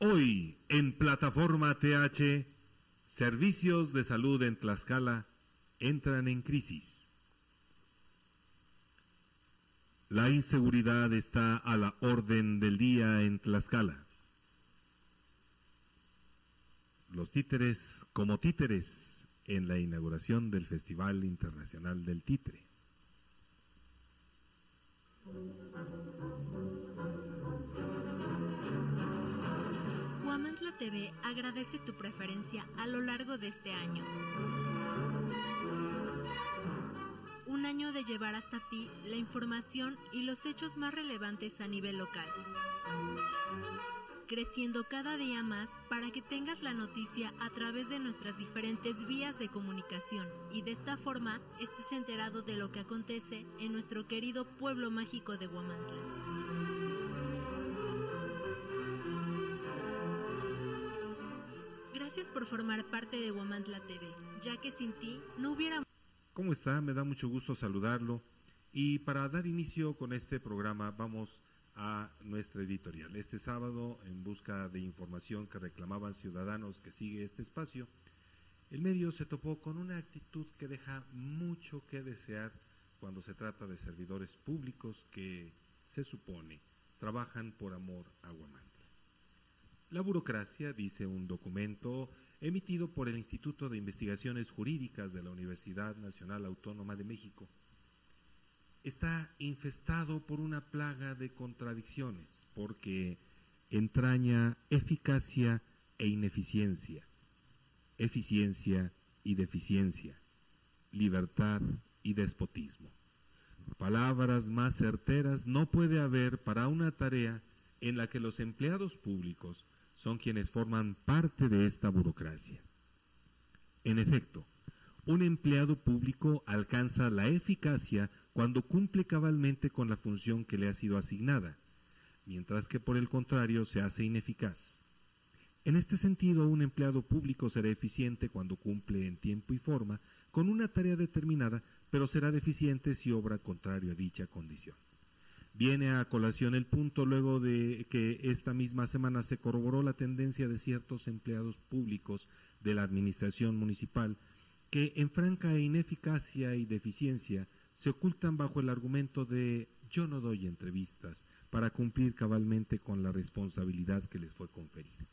Hoy, en Plataforma TH, servicios de salud en Tlaxcala entran en crisis. La inseguridad está a la orden del día en Tlaxcala. Los títeres como títeres en la inauguración del Festival Internacional del Títere. Huamantla TV agradece tu preferencia a lo largo de este año. Un año de llevar hasta ti la información y los hechos más relevantes a nivel local. Creciendo cada día más para que tengas la noticia a través de nuestras diferentes vías de comunicación y de esta forma estés enterado de lo que acontece en nuestro querido pueblo mágico de Huamantla. Gracias por formar parte de Huamantla TV, ya que sin ti no hubiera... ¿Cómo está? Me da mucho gusto saludarlo. Y para dar inicio con este programa vamos a nuestra editorial. Este sábado, en busca de información que reclamaban ciudadanos que sigue este espacio, el medio se topó con una actitud que deja mucho que desear cuando se trata de servidores públicos que, se supone, trabajan por amor a Huamantla. La burocracia, dice un documento emitido por el Instituto de Investigaciones Jurídicas de la Universidad Nacional Autónoma de México, está infestado por una plaga de contradicciones, porque entraña eficacia e ineficiencia, eficiencia y deficiencia, libertad y despotismo. Palabras más certeras no puede haber para una tarea en la que los empleados públicos son quienes forman parte de esta burocracia. En efecto, un empleado público alcanza la eficacia cuando cumple cabalmente con la función que le ha sido asignada, mientras que por el contrario se hace ineficaz. En este sentido, un empleado público será eficiente cuando cumple en tiempo y forma con una tarea determinada, pero será deficiente si obra contrario a dicha condición. Viene a colación el punto luego de que esta misma semana se corroboró la tendencia de ciertos empleados públicos de la administración municipal que en franca ineficacia y deficiencia se ocultan bajo el argumento de yo no doy entrevistas para cumplir cabalmente con la responsabilidad que les fue conferida.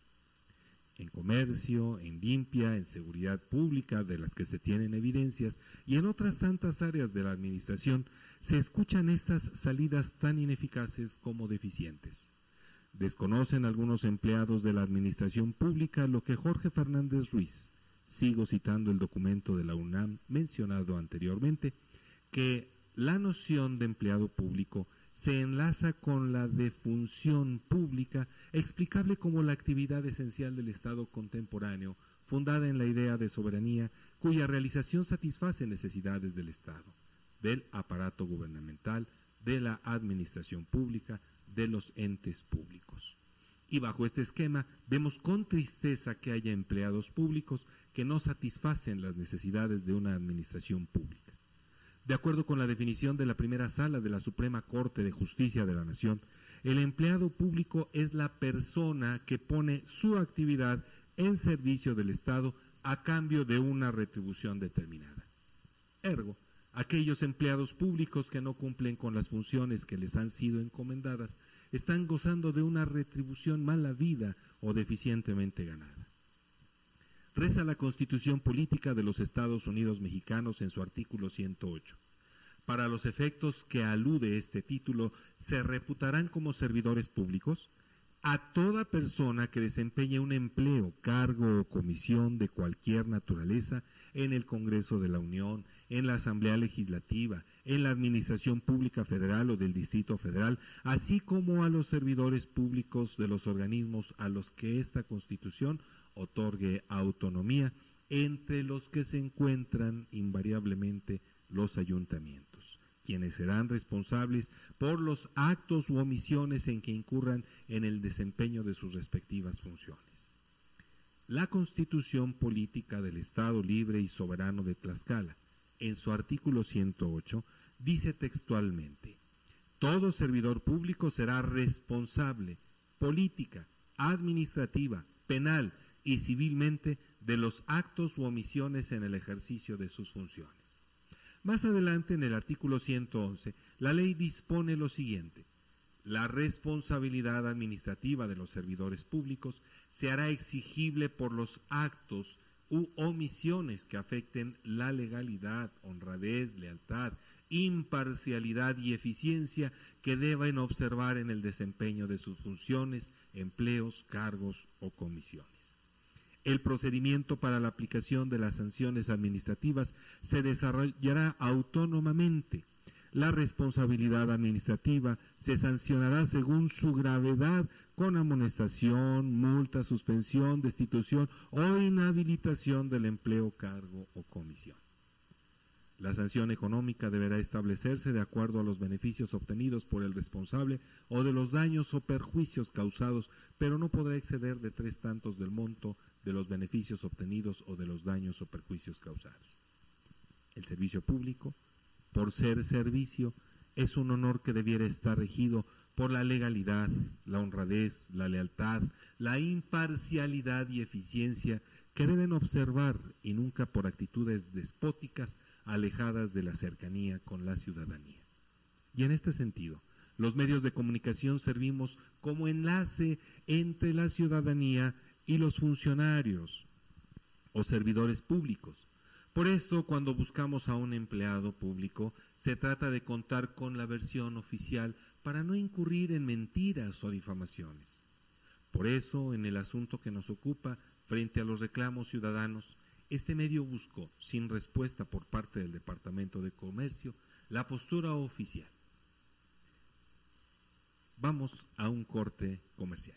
En comercio, en limpia, en seguridad pública, de las que se tienen evidencias, y en otras tantas áreas de la administración, se escuchan estas salidas tan ineficaces como deficientes. Desconocen algunos empleados de la administración pública lo que Jorge Fernández Ruiz, sigo citando el documento de la UNAM mencionado anteriormente, que la noción de empleado público se enlaza con la de función pública, explicable como la actividad esencial del Estado contemporáneo, fundada en la idea de soberanía, cuya realización satisface necesidades del Estado, del aparato gubernamental, de la administración pública, de los entes públicos. Y bajo este esquema vemos con tristeza que haya empleados públicos que no satisfacen las necesidades de una administración pública. De acuerdo con la definición de la primera sala de la Suprema Corte de Justicia de la Nación, el empleado público es la persona que pone su actividad en servicio del Estado a cambio de una retribución determinada. Ergo, aquellos empleados públicos que no cumplen con las funciones que les han sido encomendadas están gozando de una retribución mal habida o deficientemente ganada. Reza la Constitución Política de los Estados Unidos Mexicanos en su artículo 108. Para los efectos que alude este título, se reputarán como servidores públicos a toda persona que desempeñe un empleo, cargo o comisión de cualquier naturaleza en el Congreso de la Unión, en la Asamblea Legislativa, en la Administración Pública Federal o del Distrito Federal, así como a los servidores públicos de los organismos a los que esta Constitución otorgue autonomía, entre los que se encuentran invariablemente los ayuntamientos, quienes serán responsables por los actos u omisiones en que incurran en el desempeño de sus respectivas funciones. La Constitución Política del Estado Libre y Soberano de Tlaxcala, en su artículo 108, dice textualmente: todo servidor público será responsable política administrativa, penal y civilmente de los actos u omisiones en el ejercicio de sus funciones. Más adelante, en el artículo 111, la ley dispone lo siguiente: la responsabilidad administrativa de los servidores públicos se hará exigible por los actos u omisiones que afecten la legalidad, honradez, lealtad, imparcialidad y eficiencia que deben observar en el desempeño de sus funciones, empleos, cargos o comisiones. El procedimiento para la aplicación de las sanciones administrativas se desarrollará autónomamente. La responsabilidad administrativa se sancionará según su gravedad con amonestación, multa, suspensión, destitución o inhabilitación del empleo, cargo o comisión. La sanción económica deberá establecerse de acuerdo a los beneficios obtenidos por el responsable o de los daños o perjuicios causados, pero no podrá exceder de 3 tantos del monto de los beneficios obtenidos o de los daños o perjuicios causados. El servicio público, por ser servicio, es un honor que debiera estar regido por la legalidad, la honradez, la lealtad, la imparcialidad y eficiencia que deben observar, y nunca por actitudes despóticas alejadas de la cercanía con la ciudadanía. Y en este sentido, los medios de comunicación servimos como enlace entre la ciudadanía y los funcionarios o servidores públicos. Por esto, cuando buscamos a un empleado público, se trata de contar con la versión oficial para no incurrir en mentiras o difamaciones. Por eso, en el asunto que nos ocupa, frente a los reclamos ciudadanos, este medio buscó, sin respuesta por parte del Departamento de Comercio, la postura oficial. Vamos a un corte comercial.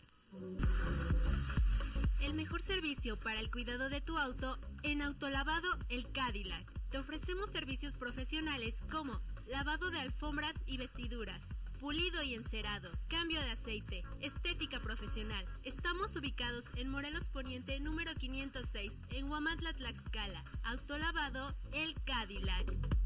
El mejor servicio para el cuidado de tu auto en Autolavado El Cadillac. Te ofrecemos servicios profesionales como lavado de alfombras y vestiduras, pulido y encerado, cambio de aceite, estética profesional. Estamos ubicados en Morelos Poniente, número 506, en Huamantla, Tlaxcala. Autolavado El Cadillac.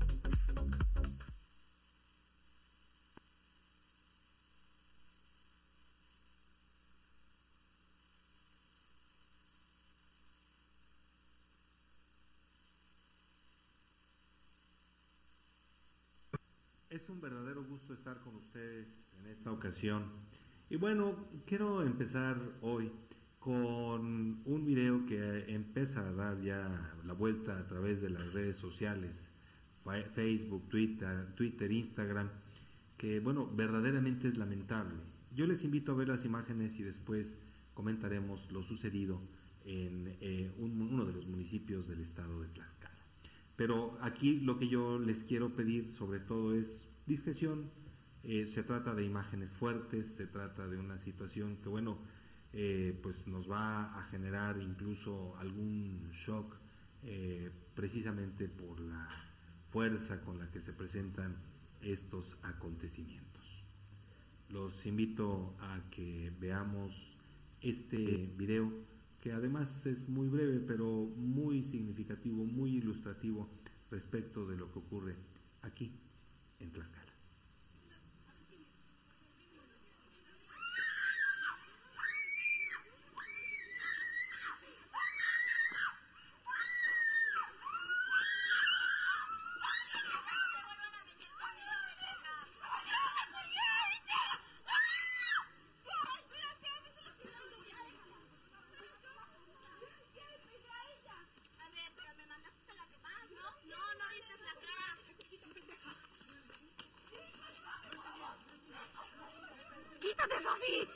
Es un verdadero gusto estar con ustedes en esta ocasión. Y bueno, quiero empezar hoy con un video que empieza a dar ya la vuelta a través de las redes sociales, Facebook, Twitter, Instagram, que bueno, verdaderamente es lamentable. Yo les invito a ver las imágenes y después comentaremos lo sucedido en uno de los municipios del estado de Tlaxcala. Pero aquí lo que yo les quiero pedir sobre todo es discreción. Se trata de imágenes fuertes, se trata de una situación que bueno, pues nos va a generar incluso algún shock, precisamente por la fuerza con la que se presentan estos acontecimientos. Los invito a que veamos este video, que además es muy breve, pero muy significativo, muy ilustrativo respecto de lo que ocurre aquí en Tlaxcala. ¡Quítate, Sofi!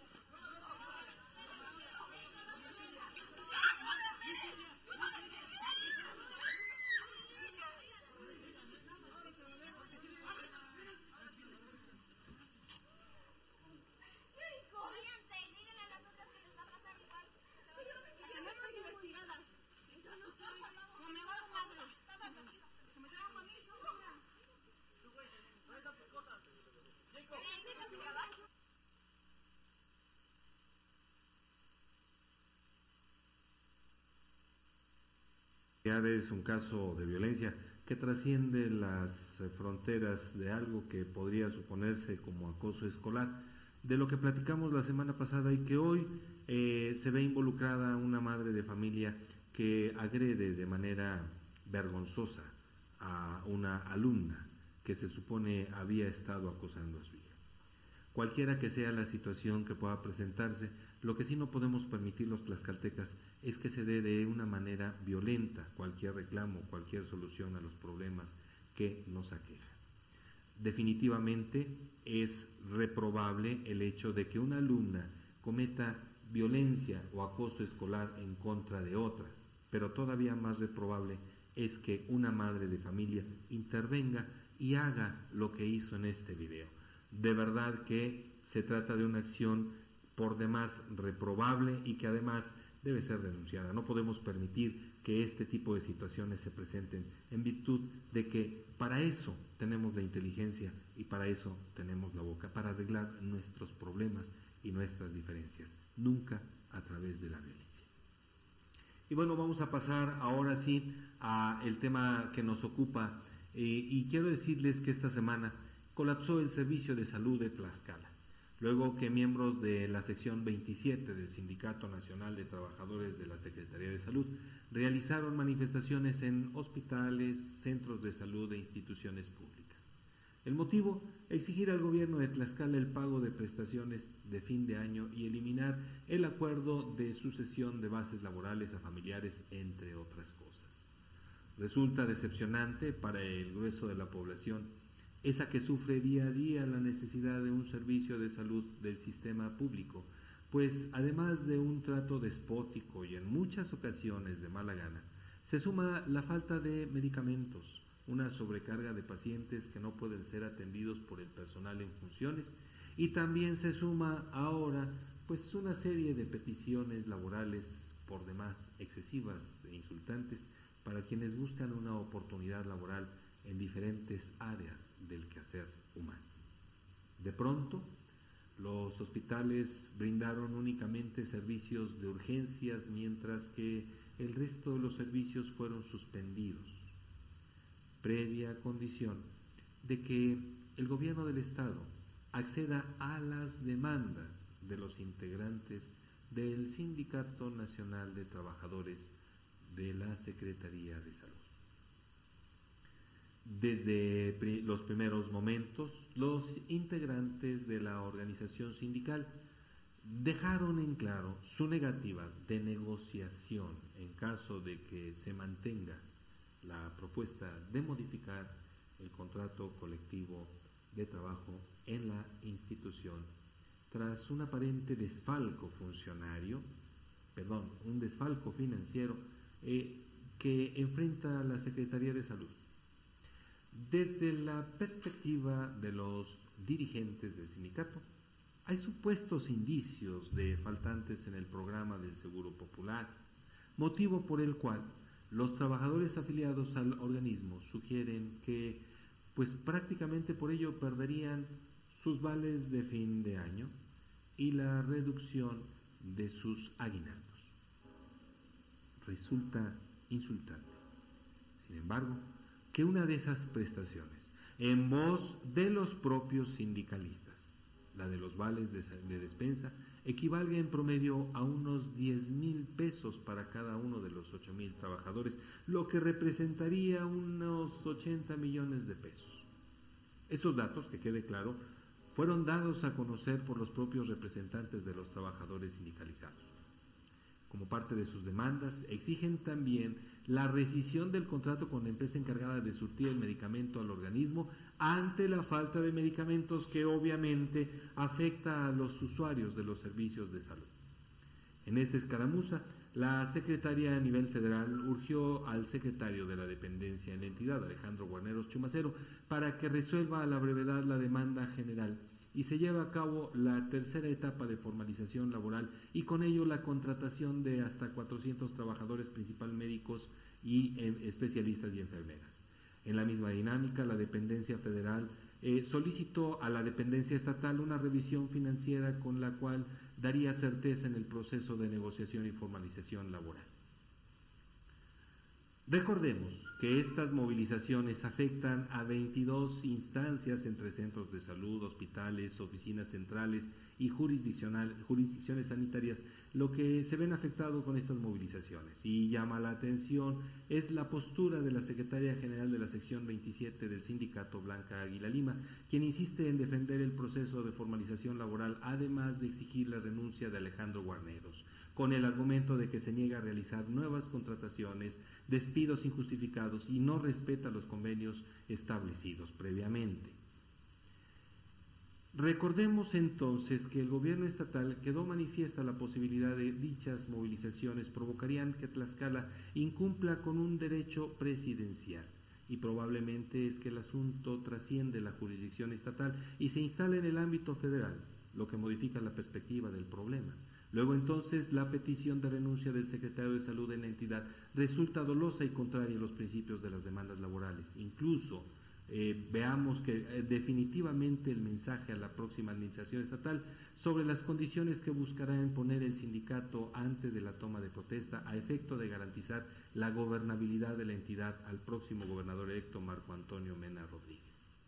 Es un caso de violencia que trasciende las fronteras de algo que podría suponerse como acoso escolar. de lo que platicamos la semana pasada y que hoy se ve involucrada una madre de familia que agrede de manera vergonzosa a una alumna que se supone había estado acosando a su hija. Cualquiera que sea la situación que pueda presentarse, lo que sí no podemos permitir los tlaxcaltecas es que se dé de una manera violenta cualquier reclamo, cualquier solución a los problemas que nos aquejan. Definitivamente es reprobable el hecho de que una alumna cometa violencia o acoso escolar en contra de otra, pero todavía más reprobable es que una madre de familia intervenga y haga lo que hizo en este video. De verdad que se trata de una acción por demás reprobable y que además debe ser denunciada. No podemos permitir que este tipo de situaciones se presenten en virtud de que para eso tenemos la inteligencia y para eso tenemos la boca, para arreglar nuestros problemas y nuestras diferencias, nunca a través de la violencia. Y bueno, vamos a pasar ahora sí a el tema que nos ocupa y quiero decirles que esta semana colapsó el servicio de salud de Tlaxcala, luego que miembros de la sección 27 del Sindicato Nacional de Trabajadores de la Secretaría de Salud realizaron manifestaciones en hospitales, centros de salud e instituciones públicas. El motivo, exigir al gobierno de Tlaxcala el pago de prestaciones de fin de año y eliminar el acuerdo de sucesión de bases laborales a familiares, entre otras cosas. Resulta decepcionante para el grueso de la población esa que sufre día a día la necesidad de un servicio de salud del sistema público, pues además de un trato despótico y en muchas ocasiones de mala gana, se suma la falta de medicamentos, una sobrecarga de pacientes que no pueden ser atendidos por el personal en funciones y también se suma ahora pues una serie de peticiones laborales por demás excesivas e insultantes para quienes buscan una oportunidad laboral en diferentes áreas del quehacer humano. De pronto, los hospitales brindaron únicamente servicios de urgencias, mientras que el resto de los servicios fueron suspendidos, previa condición de que el gobierno del Estado acceda a las demandas de los integrantes del Sindicato Nacional de Trabajadores de la Secretaría de Salud. Desde los primeros momentos, los integrantes de la organización sindical dejaron en claro su negativa de negociación en caso de que se mantenga la propuesta de modificar el contrato colectivo de trabajo en la institución tras un aparente desfalco un desfalco financiero que enfrenta la Secretaría de Salud. Desde la perspectiva de los dirigentes del sindicato, hay supuestos indicios de faltantes en el programa del Seguro Popular, motivo por el cual los trabajadores afiliados al organismo sugieren que, pues prácticamente por ello perderían sus vales de fin de año y la reducción de sus aguinaldos. Resulta insultante, sin embargo, que una de esas prestaciones, en voz de los propios sindicalistas, la de los vales de despensa, equivalga en promedio a unos 10,000 pesos para cada uno de los 8,000 trabajadores, lo que representaría unos 80 millones de pesos. Estos datos, que quede claro, fueron dados a conocer por los propios representantes de los trabajadores sindicalizados. Como parte de sus demandas, exigen también la rescisión del contrato con la empresa encargada de surtir el medicamento al organismo ante la falta de medicamentos que obviamente afecta a los usuarios de los servicios de salud. En esta escaramuza, la Secretaría a nivel federal urgió al secretario de la dependencia en la entidad, Alejandro Guarneros Chumacero, para que resuelva a la brevedad la demanda general y se lleva a cabo la tercera etapa de formalización laboral y con ello la contratación de hasta 400 trabajadores, principal médicos y especialistas y enfermeras. En la misma dinámica, la dependencia federal solicitó a la dependencia estatal una revisión financiera con la cual daría certeza en el proceso de negociación y formalización laboral. Recordemos que estas movilizaciones afectan a 22 instancias entre centros de salud, hospitales, oficinas centrales y jurisdicciones sanitarias. Lo que se ven afectado con estas movilizaciones y llama la atención es la postura de la secretaria general de la sección 27 del sindicato, Blanca Águila Lima, quien insiste en defender el proceso de formalización laboral, además de exigir la renuncia de Alejandro Guarneros, con el argumento de que se niega a realizar nuevas contrataciones, despidos injustificados y no respeta los convenios establecidos previamente. Recordemos entonces que el gobierno estatal quedó manifiesta la posibilidad de dichas movilizaciones provocarían que Tlaxcala incumpla con un derecho presidencial, y probablemente es que el asunto trasciende la jurisdicción estatal y se instala en el ámbito federal, lo que modifica la perspectiva del problema. Luego entonces la petición de renuncia del secretario de Salud en la entidad resulta dolosa y contraria a los principios de las demandas laborales. Incluso veamos que definitivamente el mensaje a la próxima administración estatal sobre las condiciones que buscará imponer el sindicato antes de la toma de protesta a efecto de garantizar la gobernabilidad de la entidad al próximo gobernador electo Marco Antonio Mena Rodríguez.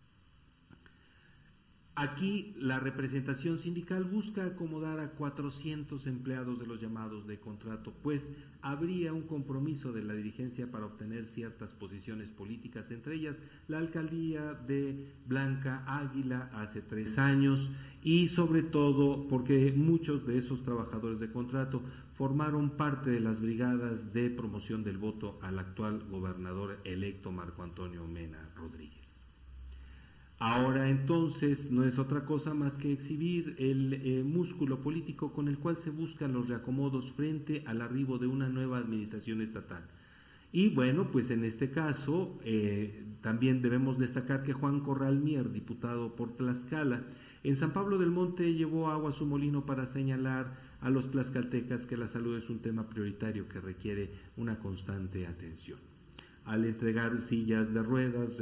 Aquí la representación sindical busca acomodar a 400 empleados de los llamados de contrato, pues habría un compromiso de la dirigencia para obtener ciertas posiciones políticas, entre ellas la alcaldía de Blanca Águila hace 3 años y sobre todo porque muchos de esos trabajadores de contrato formaron parte de las brigadas de promoción del voto al actual gobernador electo Marco Antonio Mena Rodríguez. Ahora entonces no es otra cosa más que exhibir el músculo político con el cual se buscan los reacomodos frente al arribo de una nueva administración estatal. Y bueno, pues en este caso también debemos destacar que Juan Corral Mier, diputado por Tlaxcala, en San Pablo del Monte llevó agua a su molino para señalar a los tlaxcaltecas que la salud es un tema prioritario que requiere una constante atención. Al entregar sillas de ruedas,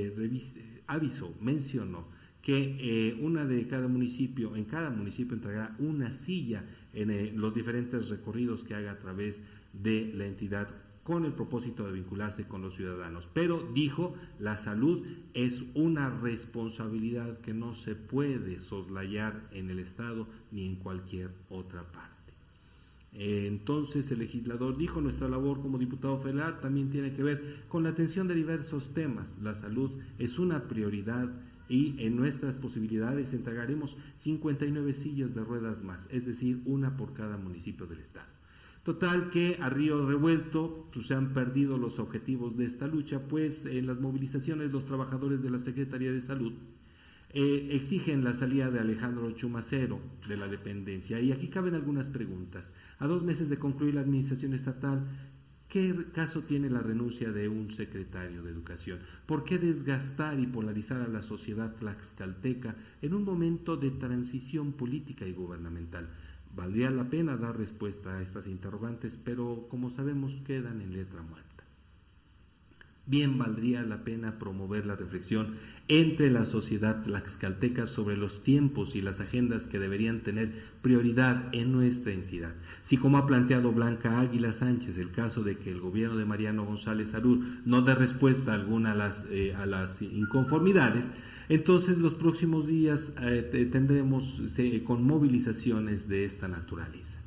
mencionó que en cada municipio entregará una silla en los diferentes recorridos que haga a través de la entidad con el propósito de vincularse con los ciudadanos. Pero dijo, la salud es una responsabilidad que no se puede soslayar en el Estado ni en cualquier otra parte. Entonces el legislador dijo, nuestra labor como diputado federal también tiene que ver con la atención de diversos temas. La salud es una prioridad y en nuestras posibilidades entregaremos 59 sillas de ruedas más, es decir, una por cada municipio del estado. Total que a río revuelto pues, se han perdido los objetivos de esta lucha, pues en las movilizaciones los trabajadores de la Secretaría de Salud exigen la salida de Alejandro Chumacero de la dependencia. Y aquí caben algunas preguntas. A 2 meses de concluir la administración estatal, ¿qué caso tiene la renuncia de un secretario de Educación? ¿Por qué desgastar y polarizar a la sociedad tlaxcalteca en un momento de transición política y gubernamental? Valdría la pena dar respuesta a estas interrogantes, pero como sabemos quedan en letra muerta. Bien valdría la pena promover la reflexión entre la sociedad tlaxcalteca sobre los tiempos y las agendas que deberían tener prioridad en nuestra entidad. Si como ha planteado Blanca Águila Sánchez, el caso de que el gobierno de Mariano González Harur no dé respuesta alguna a las inconformidades, entonces los próximos días tendremos con movilizaciones de esta naturaleza.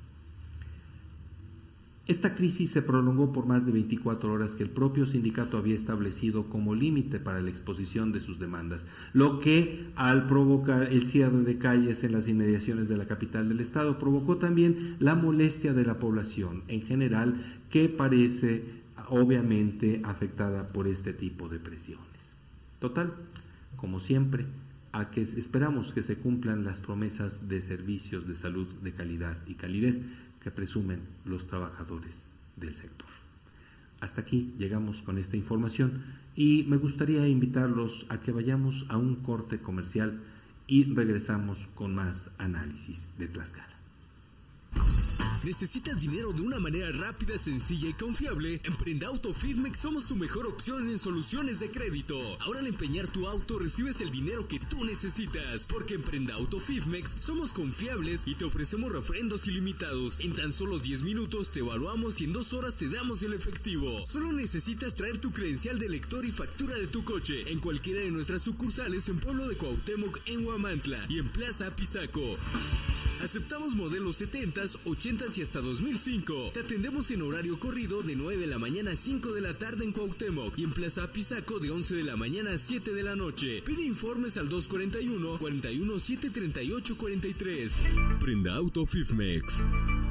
Esta crisis se prolongó por más de 24 horas que el propio sindicato había establecido como límite para la exposición de sus demandas, lo que al provocar el cierre de calles en las inmediaciones de la capital del estado provocó también la molestia de la población en general, que parece obviamente afectada por este tipo de presiones. Total, como siempre, esperamos que se cumplan las promesas de servicios de salud de calidad y calidez que presumen los trabajadores del sector. Hasta aquí llegamos con esta información y me gustaría invitarlos a que vayamos a un corte comercial y regresamos con más análisis de Tlaxcala. ¿Necesitas dinero de una manera rápida, sencilla y confiable? En Prendauto Fidmex somos tu mejor opción en soluciones de crédito. Ahora al empeñar tu auto recibes el dinero que tú necesitas, porque en Prendauto Fidmex somos confiables y te ofrecemos refrendos ilimitados. En tan solo 10 minutos te evaluamos y en 2 horas te damos el efectivo. Solo necesitas traer tu credencial de lector y factura de tu coche en cualquiera de nuestras sucursales en Pueblo de Cuauhtémoc, en Huamantla y en Plaza Apizaco. Aceptamos modelos 70s, 80s y hasta 2005. Te atendemos en horario corrido de 9 de la mañana a 5 de la tarde en Cuauhtémoc y en Plaza Apizaco de 11 de la mañana a 7 de la noche. Pide informes al 241-41-738-43. Prendauto Fidmex.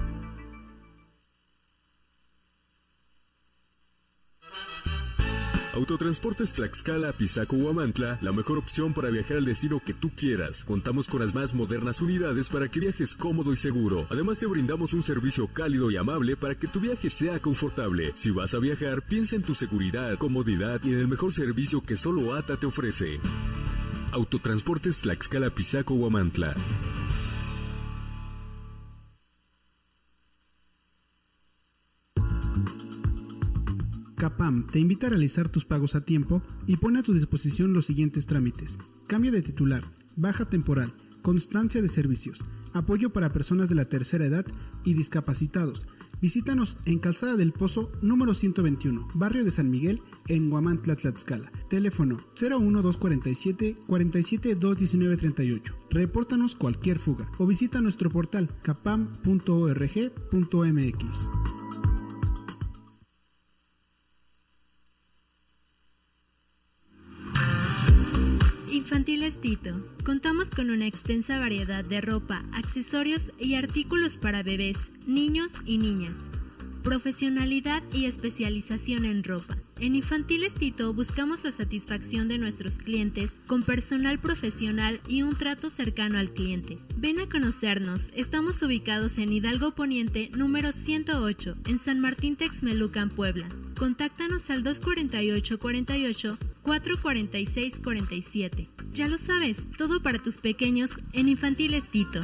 Autotransportes Tlaxcala, Apizaco, Huamantla, la mejor opción para viajar al destino que tú quieras. Contamos con las más modernas unidades para que viajes cómodo y seguro. Además te brindamos un servicio cálido y amable para que tu viaje sea confortable. Si vas a viajar, piensa en tu seguridad, comodidad y en el mejor servicio que solo ATA te ofrece. Autotransportes Tlaxcala, Apizaco, Huamantla. CAPAM te invita a realizar tus pagos a tiempo y pone a tu disposición los siguientes trámites: cambio de titular, baja temporal, constancia de servicios, apoyo para personas de la tercera edad y discapacitados. Visítanos en Calzada del Pozo, número 121, Barrio de San Miguel, en Huamantla, Tlaxcala. Teléfono 01247 47 21938. Repórtanos cualquier fuga o visita nuestro portal capam.org.mx. Infantiles Tito. Contamos con una extensa variedad de ropa, accesorios y artículos para bebés, niños y niñas. Profesionalidad y especialización en ropa. En Infantiles Tito buscamos la satisfacción de nuestros clientes con personal profesional y un trato cercano al cliente. Ven a conocernos. Estamos ubicados en Hidalgo Poniente, número 108, en San Martín Texmelucan, Puebla. Contáctanos al 248-48-446-47. Ya lo sabes, todo para tus pequeños en Infantiles Tito.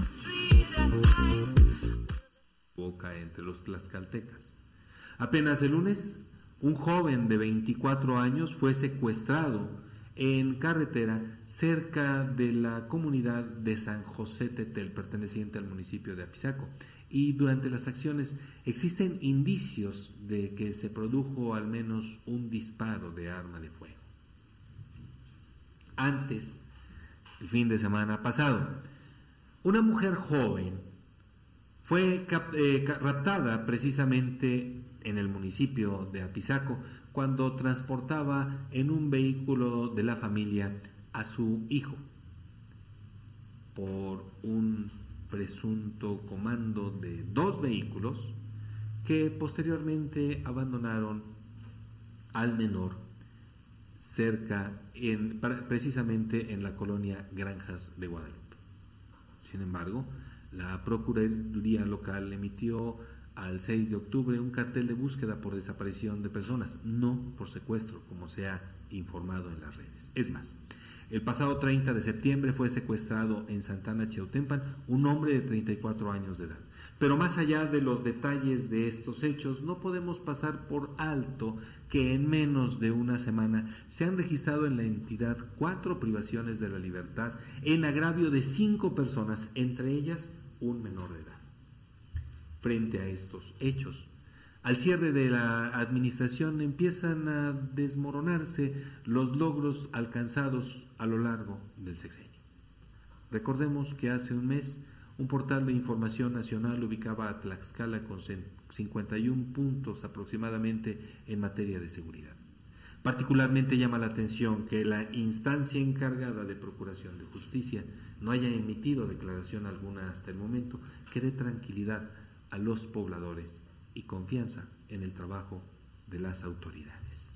Boca entre los tlaxcaltecas. Apenas el lunes, un joven de 24 años fue secuestrado en carretera cerca de la comunidad de San José Tetel, perteneciente al municipio de Apizaco. Y durante las acciones existen indicios de que se produjo al menos un disparo de arma de fuego. Antes, el fin de semana pasado, una mujer joven fue raptada precisamente en el municipio de Apizaco cuando transportaba en un vehículo de la familia a su hijo por un presunto comando de 2 vehículos que posteriormente abandonaron al menor precisamente en la colonia Granjas de Guadalupe. Sin embargo, la Procuraduría local emitió al 6 de octubre un cartel de búsqueda por desaparición de personas, no por secuestro, como se ha informado en las redes. Es más, el pasado 30 de septiembre fue secuestrado en Santana, Chiautempan, un hombre de 34 años de edad. Pero más allá de los detalles de estos hechos, no podemos pasar por alto que en menos de una semana se han registrado en la entidad 4 privaciones de la libertad en agravio de 5 personas, entre ellas un menor de edad. Frente a estos hechos, al cierre de la administración empiezan a desmoronarse los logros alcanzados a lo largo del sexenio. Recordemos que hace un mes un portal de información nacional ubicaba a Tlaxcala con 51 puntos aproximadamente en materia de seguridad. Particularmente llama la atención que la instancia encargada de Procuración de Justicia no haya emitido declaración alguna hasta el momento que dé tranquilidad a los pobladores y confianza en el trabajo de las autoridades.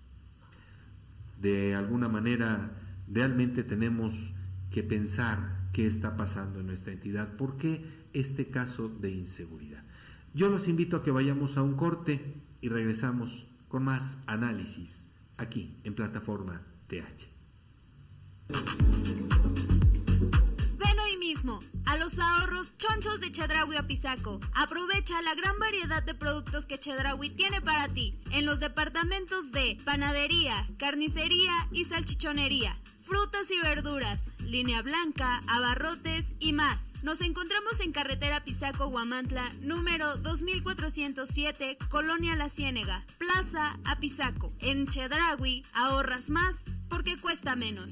De alguna manera, realmente tenemos que pensar qué está pasando en nuestra entidad, por qué este caso de inseguridad. Yo los invito a que vayamos a un corte y regresamos con más análisis aquí en Plataforma TH. Ven hoy mismo turismo, a los ahorros chonchos de Chedraui Apizaco. Aprovecha la gran variedad de productos que Chedraui tiene para ti en los departamentos de panadería, carnicería y salchichonería, frutas y verduras, línea blanca, abarrotes y más. Nos encontramos en carretera Apizaco-Huamantla, número 2407, Colonia La Ciénega, Plaza Apizaco. En Chedraui ahorras más porque cuesta menos.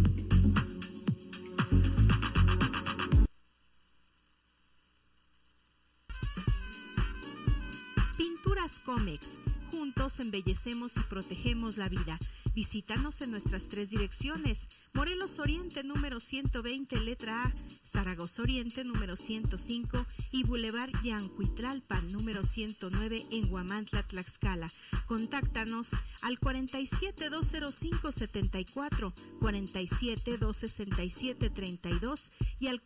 Pinturas Comex. Juntos embellecemos y protegemos la vida. Visítanos en nuestras 3 direcciones: Morelos Oriente número 120, letra A, Zaragoza Oriente número 105 y Boulevard Yancuitlalpan número 109 en Huamantla, Tlaxcala. Contáctanos al 47-205-74, 47-267-32 y al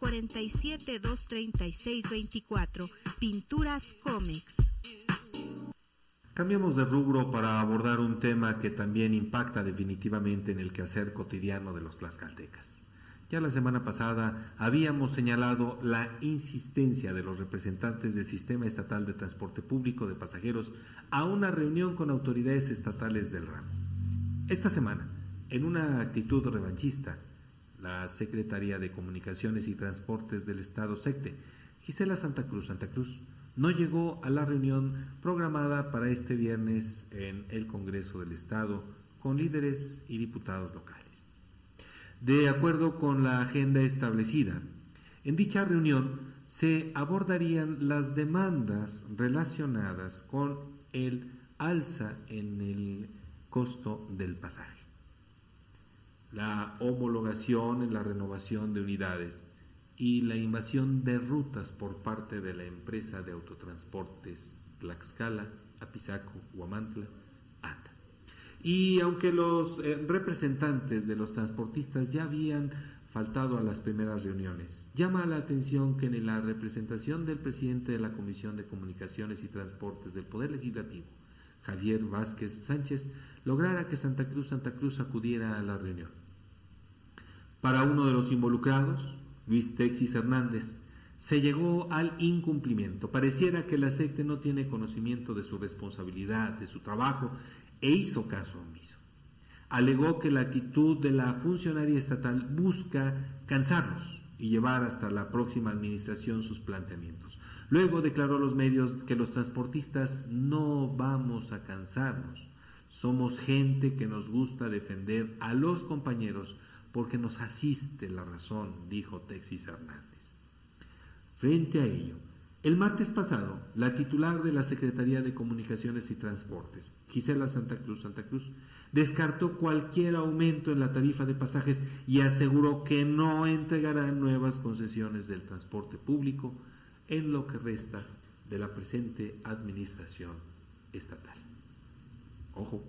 47-236-24. Pinturas Comex. Cambiamos de rubro para abordar un tema que también impacta definitivamente en el quehacer cotidiano de los tlaxcaltecas. Ya la semana pasada habíamos señalado la insistencia de los representantes del Sistema Estatal de Transporte Público de Pasajeros a una reunión con autoridades estatales del ramo. Esta semana, en una actitud revanchista, la Secretaría de Comunicaciones y Transportes del Estado, SECTE, Gisela Santa Cruz, no llegó a la reunión programada para este viernes en el Congreso del Estado con líderes y diputados locales. De acuerdo con la agenda establecida, en dicha reunión se abordarían las demandas relacionadas con el alza en el costo del pasaje, la homologación en la renovación de unidades y la invasión de rutas por parte de la empresa de autotransportes Tlaxcala, Apizaco, Huamantla, ATA. Y aunque los representantes de los transportistas ya habían faltado a las primeras reuniones, llama la atención que en la representación del presidente de la Comisión de Comunicaciones y Transportes del Poder Legislativo, Javier Vázquez Sánchez, lograra que Santa Cruz acudiera a la reunión. Para uno de los involucrados, Luis Texis Hernández, se llegó al incumplimiento. Pareciera que la SECTE no tiene conocimiento de su responsabilidad, de su trabajo, e hizo caso omiso. Alegó que la actitud de la funcionaria estatal busca cansarlos y llevar hasta la próxima administración sus planteamientos. Luego declaró a los medios que los transportistas no vamos a cansarnos. Somos gente que nos gusta defender a los compañeros porque nos asiste la razón, dijo Texis Hernández. Frente a ello, el martes pasado, la titular de la Secretaría de Comunicaciones y Transportes, Gisela Santa Cruz, descartó cualquier aumento en la tarifa de pasajes y aseguró que no entregará nuevas concesiones del transporte público en lo que resta de la presente administración estatal. Ojo,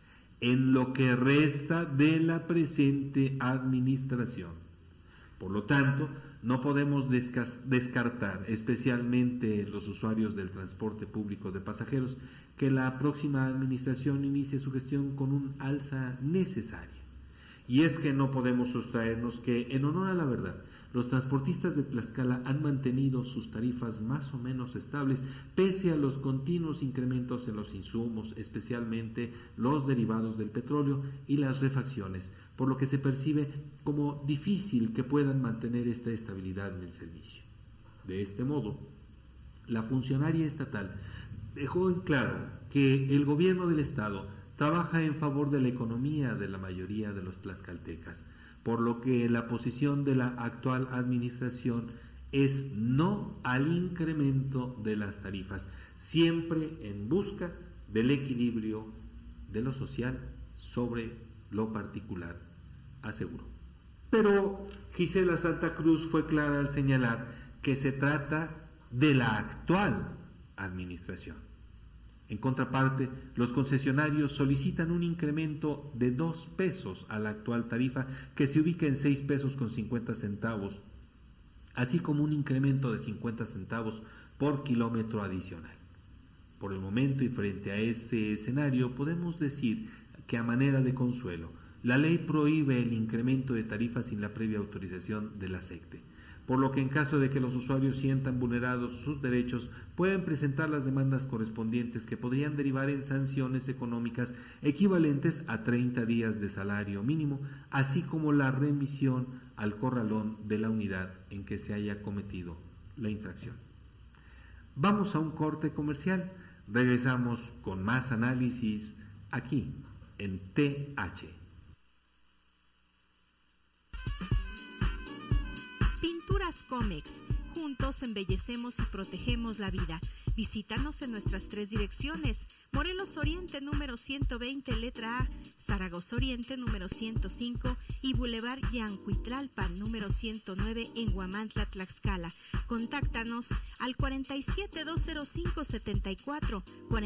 en lo que resta de la presente administración. Por lo tanto, no podemos descartar, especialmente los usuarios del transporte público de pasajeros, que la próxima administración inicie su gestión con un alza necesaria. Y es que no podemos sustraernos que, en honor a la verdad, los transportistas de Tlaxcala han mantenido sus tarifas más o menos estables pese a los continuos incrementos en los insumos, especialmente los derivados del petróleo y las refacciones, por lo que se percibe como difícil que puedan mantener esta estabilidad en el servicio. De este modo, la funcionaria estatal dejó en claro que el gobierno del Estado trabaja en favor de la economía de la mayoría de los tlaxcaltecas, por lo que la posición de la actual administración es no al incremento de las tarifas, siempre en busca del equilibrio de lo social sobre lo particular, aseguró. Pero Gisela Santa Cruz fue clara al señalar que se trata de la actual administración. En contraparte, los concesionarios solicitan un incremento de 2 pesos a la actual tarifa, que se ubica en 6 pesos con 50 centavos, así como un incremento de 50 centavos por kilómetro adicional. Por el momento y frente a ese escenario, podemos decir que a manera de consuelo, la ley prohíbe el incremento de tarifas sin la previa autorización de la SECTE, por lo que en caso de que los usuarios sientan vulnerados sus derechos, pueden presentar las demandas correspondientes que podrían derivar en sanciones económicas equivalentes a 30 días de salario mínimo, así como la remisión al corralón de la unidad en que se haya cometido la infracción. Vamos a un corte comercial. Regresamos con más análisis aquí en TH. Pinturas Comex. Juntos embellecemos y protegemos la vida. Visítanos en nuestras 3 direcciones: Morelos Oriente número 120, letra A, Zaragoza Oriente número 105 y Boulevard Yancuitlalpan número 109 en Huamantla, Tlaxcala. Contáctanos al 47-205-74,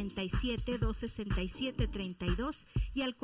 47-267-32 y al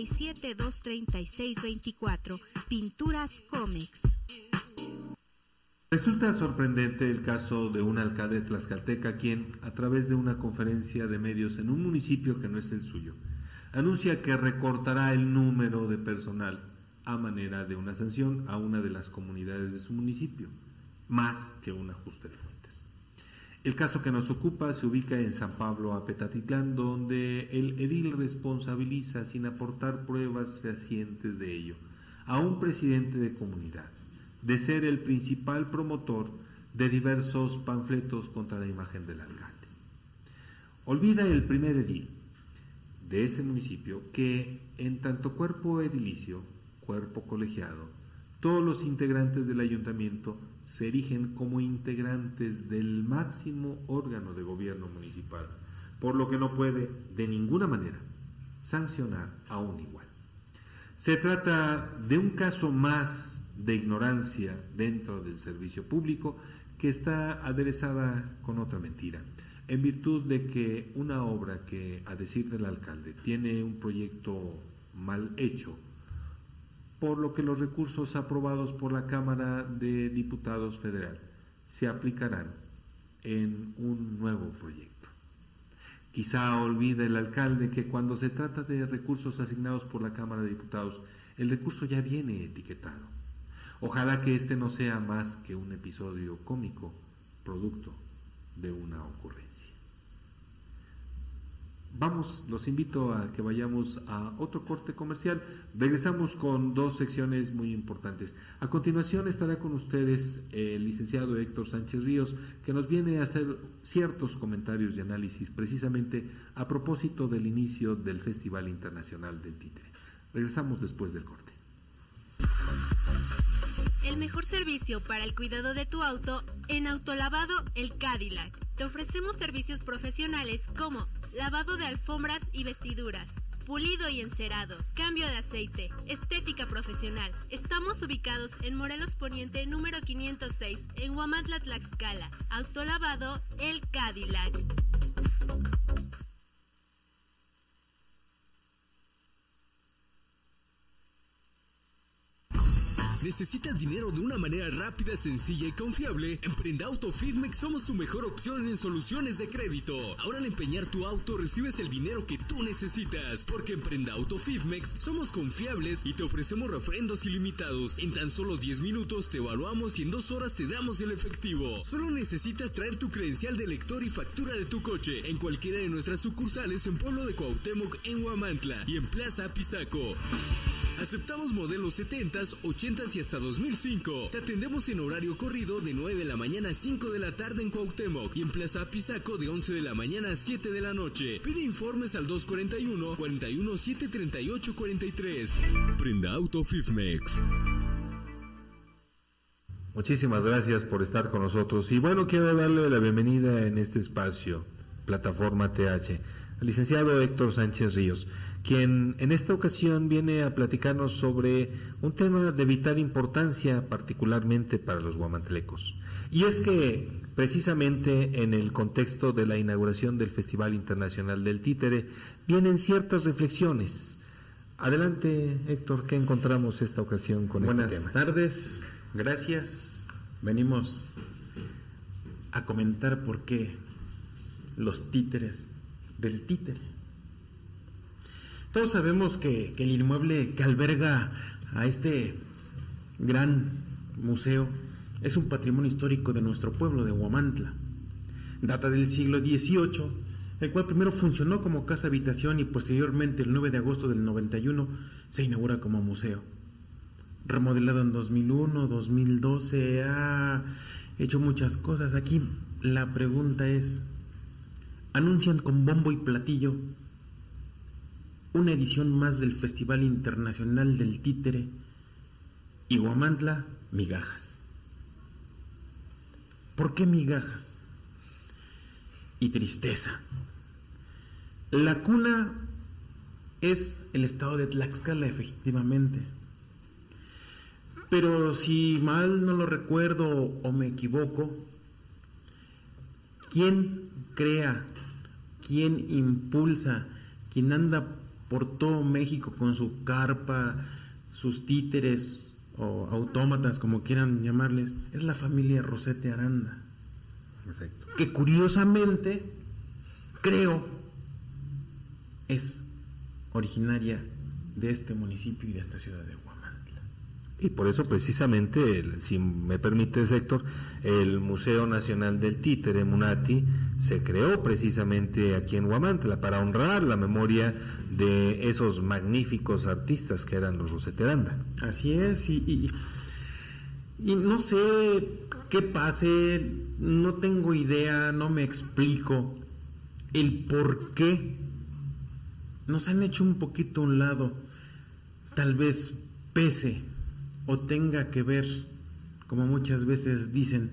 47-236-24. Pinturas Comex. Resulta sorprendente el caso de un alcalde tlaxcalteca quien, a través de una conferencia de medios en un municipio que no es el suyo, anuncia que recortará el número de personal a manera de una sanción a una de las comunidades de su municipio, más que un ajuste de cuentas. El caso que nos ocupa se ubica en San Pablo Apetatitlán, donde el edil responsabiliza, sin aportar pruebas fehacientes de ello, a un presidente de comunidad de ser el principal promotor de diversos panfletos contra la imagen del alcalde. Olvida el primer edil de ese municipio que, en tanto cuerpo edilicio, cuerpo colegiado, todos los integrantes del ayuntamiento se erigen como integrantes del máximo órgano de gobierno municipal, por lo que no puede de ninguna manera sancionar a un igual. Se trata de un caso más de ignorancia dentro del servicio público que está aderezada con otra mentira, en virtud de que una obra que, a decir del alcalde, tiene un proyecto mal hecho, por lo que los recursos aprobados por la Cámara de Diputados Federal se aplicarán en un nuevo proyecto. Quizá olvide el alcalde que cuando se trata de recursos asignados por la Cámara de Diputados, el recurso ya viene etiquetado. Ojalá que este no sea más que un episodio cómico, producto de una ocurrencia. Vamos, los invito a que vayamos a otro corte comercial. Regresamos con 2 secciones muy importantes. A continuación estará con ustedes el licenciado Héctor Sánchez Ríos, que nos viene a hacer ciertos comentarios y análisis precisamente a propósito del inicio del Festival Internacional del Títere. Regresamos después del corte. El mejor servicio para el cuidado de tu auto en Autolavado El Cadillac. Te ofrecemos servicios profesionales como lavado de alfombras y vestiduras, pulido y encerado, cambio de aceite, estética profesional. Estamos ubicados en Morelos Poniente número 506 en Huamantla, Tlaxcala. Autolavado El Cadillac. ¿Necesitas dinero de una manera rápida, sencilla y confiable? En Prendauto Fidmex somos tu mejor opción en soluciones de crédito. Ahora al empeñar tu auto recibes el dinero que tú necesitas, porque en Prendauto Fidmex somos confiables y te ofrecemos refrendos ilimitados. En tan solo 10 minutos te evaluamos y en 2 horas te damos el efectivo. Solo necesitas traer tu credencial de lector y factura de tu coche en cualquiera de nuestras sucursales en Pueblo de Cuauhtémoc, en Huamantla y en Plaza Apizaco. Aceptamos modelos 70s, 80s y hasta 2005. Te atendemos en horario corrido de 9 de la mañana a 5 de la tarde en Cuauhtémoc y en Plaza Apizaco de 11 de la mañana a 7 de la noche. Pide informes al 241-41-738-43. Prendauto Fidmex. Muchísimas gracias por estar con nosotros. Y bueno, quiero darle la bienvenida en este espacio, Plataforma TH, al licenciado Héctor Sánchez Ríos, quien en esta ocasión viene a platicarnos sobre un tema de vital importancia, particularmente para los huamantlecos. Y es que, precisamente en el contexto de la inauguración del Festival Internacional del Títere, vienen ciertas reflexiones. Adelante, Héctor, ¿qué encontramos esta ocasión con este tema? Buenas tardes, gracias. Venimos a comentar por qué los títeres del títere. Todos sabemos que el inmueble que alberga a este gran museo es un patrimonio histórico de nuestro pueblo de Huamantla. Data del siglo XVIII, el cual primero funcionó como casa habitación y posteriormente el 9 de agosto del 91 se inaugura como museo. Remodelado en 2001, 2012, ha hecho muchas cosas. Aquí la pregunta es, anuncian con bombo y platillo una edición más del Festival Internacional del Títere y Huamantla, migajas. ¿Por qué migajas? Y tristeza. La cuna es el estado de Tlaxcala, efectivamente. Pero si mal no lo recuerdo o me equivoco, ¿quién crea, quién impulsa, quién anda por todo México con su carpa, sus títeres o autómatas, como quieran llamarles? Es la familia Rosete Aranda. Perfecto. Que curiosamente, creo, es originaria de este municipio y de esta ciudad de Huamantla. Y por eso precisamente, si me permites, Héctor, el Museo Nacional del Títere, Munati, se creó precisamente aquí en Huamantla para honrar la memoria de esos magníficos artistas que eran los Rosete Aranda. Así es, y no sé qué pase, no tengo idea, no me explico el por qué nos han hecho un poquito a un lado. Tal vez pese o tenga que ver, como muchas veces dicen,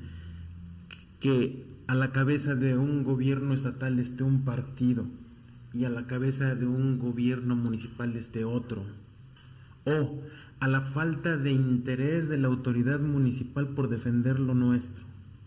que a la cabeza de un gobierno estatal esté un partido y a la cabeza de un gobierno municipal esté otro, o a la falta de interés de la autoridad municipal por defender lo nuestro.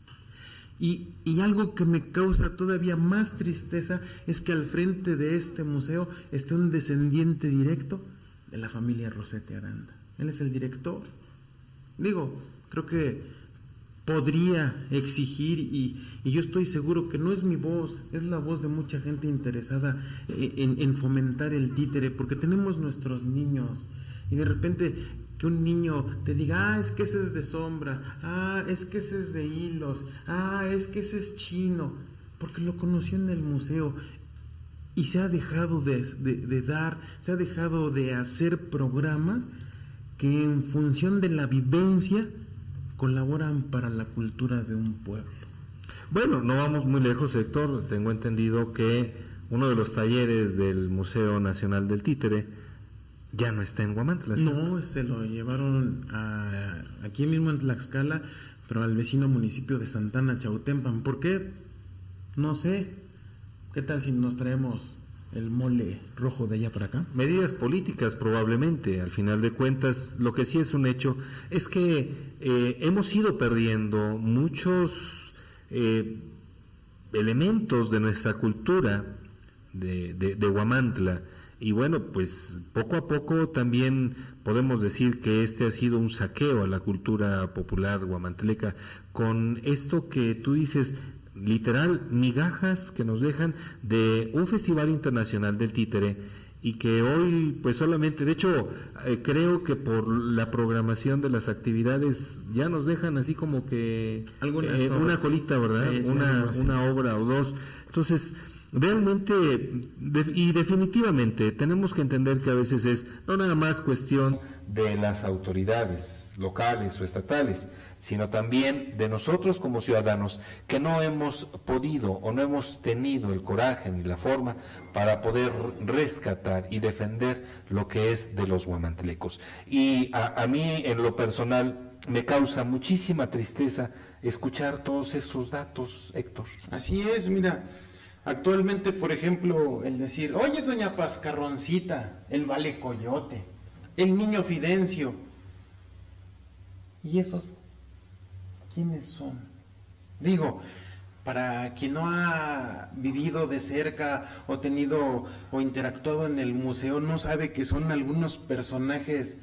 Y algo que me causa todavía más tristeza es que al frente de este museo esté un descendiente directo de la familia Rosete Aranda. Él es el director. Digo, creo que podría exigir, y yo estoy seguro que no es mi voz, es la voz de mucha gente interesada en fomentar el títere, porque tenemos nuestros niños, y de repente que un niño te diga, es que ese es de sombra, es que ese es de hilos, es que ese es chino, porque lo conoció en el museo. Y se ha dejado se ha dejado de hacer programas que en función de la vivencia colaboran para la cultura de un pueblo. Bueno, no vamos muy lejos, Héctor. Tengo entendido que uno de los talleres del Museo Nacional del Títere ya no está en Huamantla. ¿Sí? No, se lo llevaron aquí mismo en Tlaxcala, pero al vecino municipio de Santana, Chautempan. ¿Por qué? No sé. ¿Qué tal si nos traemos el mole rojo de allá para acá? Medidas políticas probablemente. Al final de cuentas, lo que sí es un hecho es que hemos ido perdiendo muchos elementos de nuestra cultura de Huamantla. Y bueno, pues poco a poco también podemos decir que este ha sido un saqueo a la cultura popular huamantleca, con esto que tú dices, literal, migajas que nos dejan de un Festival Internacional del Títere, y que hoy pues solamente, de hecho creo que por la programación de las actividades ya nos dejan así como que una colita, ¿verdad? Sí, una obra o dos. Entonces, realmente y definitivamente tenemos que entender que a veces es no nada más cuestión de las autoridades locales o estatales, sino también de nosotros como ciudadanos que no hemos podido o no hemos tenido el coraje ni la forma para poder rescatar y defender lo que es de los huamantlecos. Y a mí en lo personal me causa muchísima tristeza escuchar todos esos datos, Héctor. Así es, mira. Actualmente, por ejemplo, el decir, oye, doña Pascarroncita, el Vale Coyote, el Niño Fidencio. ¿Y esos quiénes son? Digo, para quien no ha vivido de cerca o tenido o interactuado en el museo, no sabe que son algunos personajes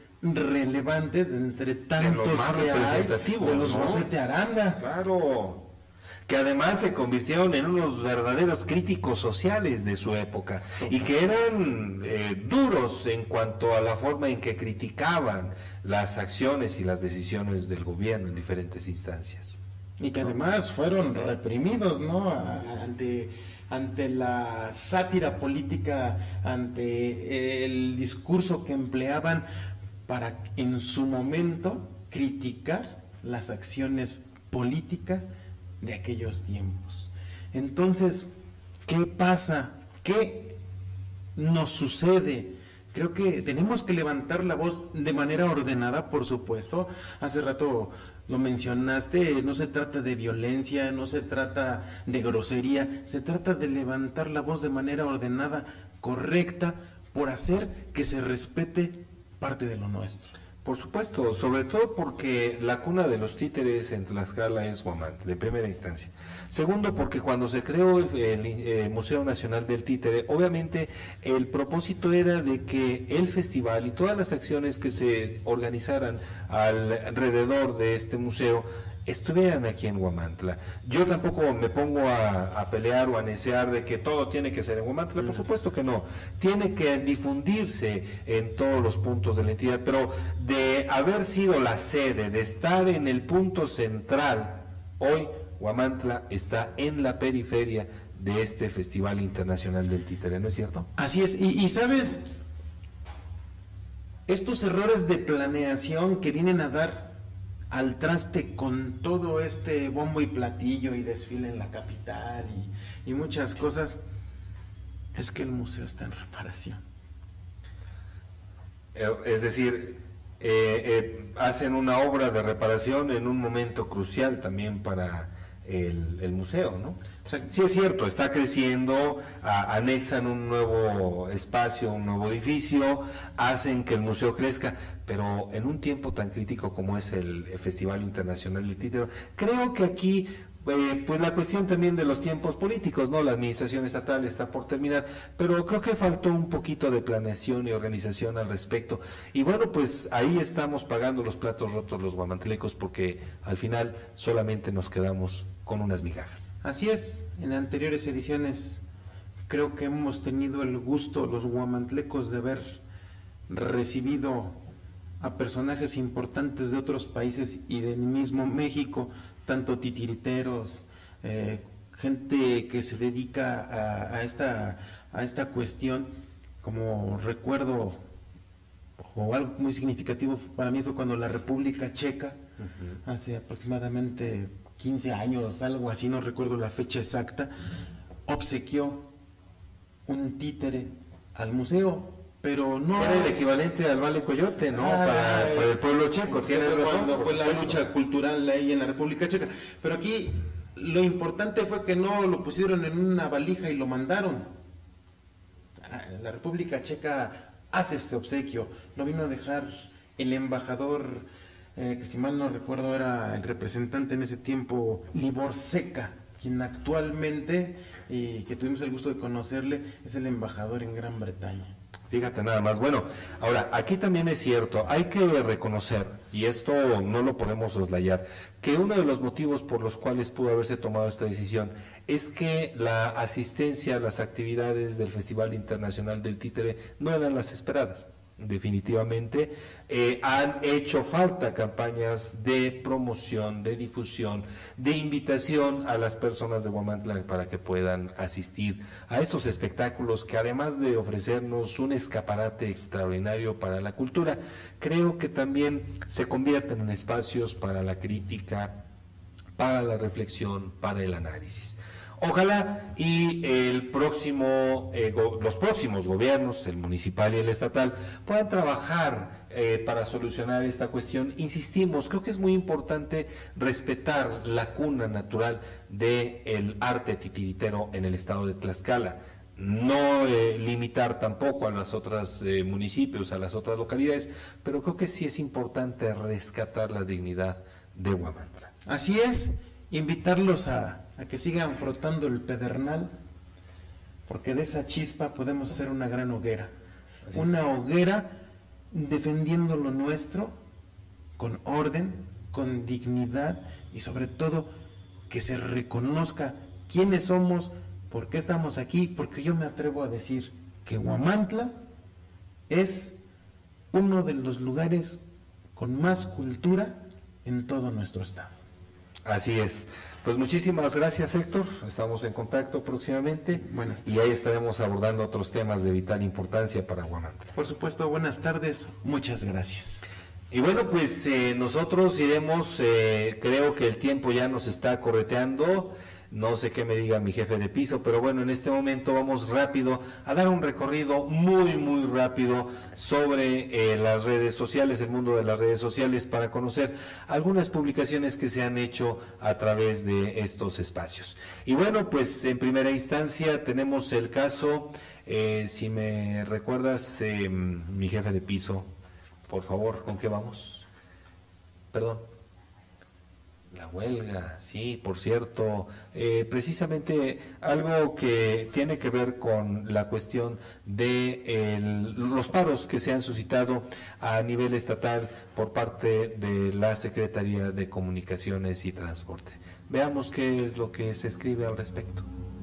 relevantes entre tantos de los más que representativos, hay, de los ¿no? Rosete Aranda. Claro. que además se convirtieron en unos verdaderos críticos sociales de su época y que eran duros en cuanto a la forma en que criticaban las acciones y las decisiones del gobierno en diferentes instancias. Y que además fueron reprimidos, ¿no? Ante la sátira política, ante el discurso que empleaban para en su momento criticar las acciones políticas de aquellos tiempos. Entonces, ¿qué pasa? ¿Qué nos sucede? Creo que tenemos que levantar la voz de manera ordenada, por supuesto. Hace rato lo mencionaste, no se trata de violencia, no se trata de grosería, se trata de levantar la voz de manera ordenada, correcta, por hacer que se respete parte de lo nuestro. Por supuesto, sobre todo porque la cuna de los títeres en Tlaxcala es Huamantla, en primera instancia. Segundo, porque cuando se creó el Museo Nacional del Títere, obviamente el propósito era de que el festival y todas las acciones que se organizaran alrededor de este museo estuvieran aquí en Huamantla. Yo tampoco me pongo a pelear o a necear de que todo tiene que ser en Huamantla, por supuesto que no. Tiene que difundirse en todos los puntos de la entidad, pero de haber sido la sede, de estar en el punto central, hoy Huamantla está en la periferia de este Festival Internacional del Títere, ¿no es cierto? Así es, y sabes, estos errores de planeación que vienen a dar al traste con todo este bombo y platillo y desfile en la capital y muchas cosas, es que el museo está en reparación. Es decir, hacen una obra de reparación en un momento crucial también para el museo, ¿no? O sea, sí es cierto, está creciendo, anexan un nuevo espacio, un nuevo edificio, hacen que el museo crezca, pero en un tiempo tan crítico como es el Festival Internacional del Títere, creo que aquí pues la cuestión también de los tiempos políticos, ¿no? La administración estatal está por terminar, pero creo que faltó un poquito de planeación y organización al respecto. Y bueno, pues ahí estamos pagando los platos rotos los guamantlecos, porque al final solamente nos quedamos con unas migajas. Así es, en anteriores ediciones creo que hemos tenido el gusto, los guamantlecos, de haber recibido a personajes importantes de otros países y del mismo México, tanto titiriteros, gente que se dedica a esta cuestión. Como recuerdo, o algo muy significativo para mí fue cuando la República Checa, hace aproximadamente 15 años, algo así, no recuerdo la fecha exacta, obsequió un títere al museo, pero no... Era el equivalente al Vale Coyote, ¿no? Para el pueblo checo, tienes razón. Fue la lucha cultural ahí en la República Checa, pero aquí lo importante fue que no lo pusieron en una valija y lo mandaron. La República Checa hace este obsequio, lo vino a dejar el embajador, que si mal no recuerdo era el representante en ese tiempo, Libor Seca, quien actualmente, y que tuvimos el gusto de conocerle, es el embajador en Gran Bretaña. Fíjate nada más. Bueno, ahora, aquí también es cierto, hay que reconocer, y esto no lo podemos soslayar, que uno de los motivos por los cuales pudo haberse tomado esta decisión es que la asistencia a las actividades del Festival Internacional del Títere no eran las esperadas. Definitivamente han hecho falta campañas de promoción, de difusión, de invitación a las personas de Huamantla para que puedan asistir a estos espectáculos que, además de ofrecernos un escaparate extraordinario para la cultura, creo que también se convierten en espacios para la crítica, para la reflexión, para el análisis. Ojalá y los próximos gobiernos, el municipal y el estatal, puedan trabajar para solucionar esta cuestión. Insistimos, creo que es muy importante respetar la cuna natural del arte titiritero en el estado de Tlaxcala. No limitar tampoco a los otros municipios, a las otras localidades, pero creo que sí es importante rescatar la dignidad de Huamantla. Así es, invitarlos a que sigan frotando el pedernal, porque de esa chispa podemos hacer una gran hoguera. Una hoguera defendiendo lo nuestro, con orden, con dignidad y sobre todo que se reconozca quiénes somos, por qué estamos aquí, porque yo me atrevo a decir que Huamantla es uno de los lugares con más cultura en todo nuestro estado. Así es. Pues muchísimas gracias, Héctor. Estamos en contacto próximamente. Buenas tardes. Y ahí estaremos abordando otros temas de vital importancia para Huamantla. Por supuesto, buenas tardes. Muchas gracias. Y bueno, pues nosotros iremos, creo que el tiempo ya nos está correteando. No sé qué me diga mi jefe de piso, pero bueno, en este momento vamos rápido a dar un recorrido muy rápido sobre las redes sociales, el mundo de las redes sociales, para conocer algunas publicaciones que se han hecho a través de estos espacios. Y bueno, pues en primera instancia tenemos el caso, si me recuerdas, mi jefe de piso, por favor, ¿con qué vamos? Perdón. La huelga, sí, por cierto, precisamente algo que tiene que ver con la cuestión de los paros que se han suscitado a nivel estatal por parte de la Secretaría de Comunicaciones y Transporte. Veamos qué es lo que se escribe al respecto.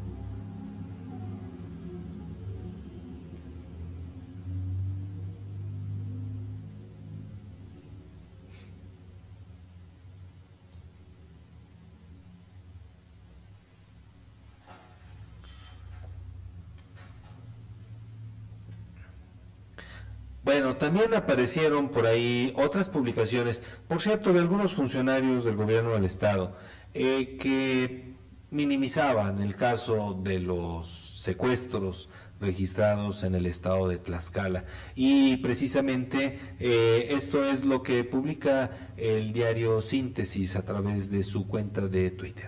Bueno, también aparecieron por ahí otras publicaciones, por cierto, de algunos funcionarios del gobierno del estado, que minimizaban el caso de los secuestros registrados en el estado de Tlaxcala. Y precisamente esto es lo que publica el diario Síntesis a través de su cuenta de Twitter.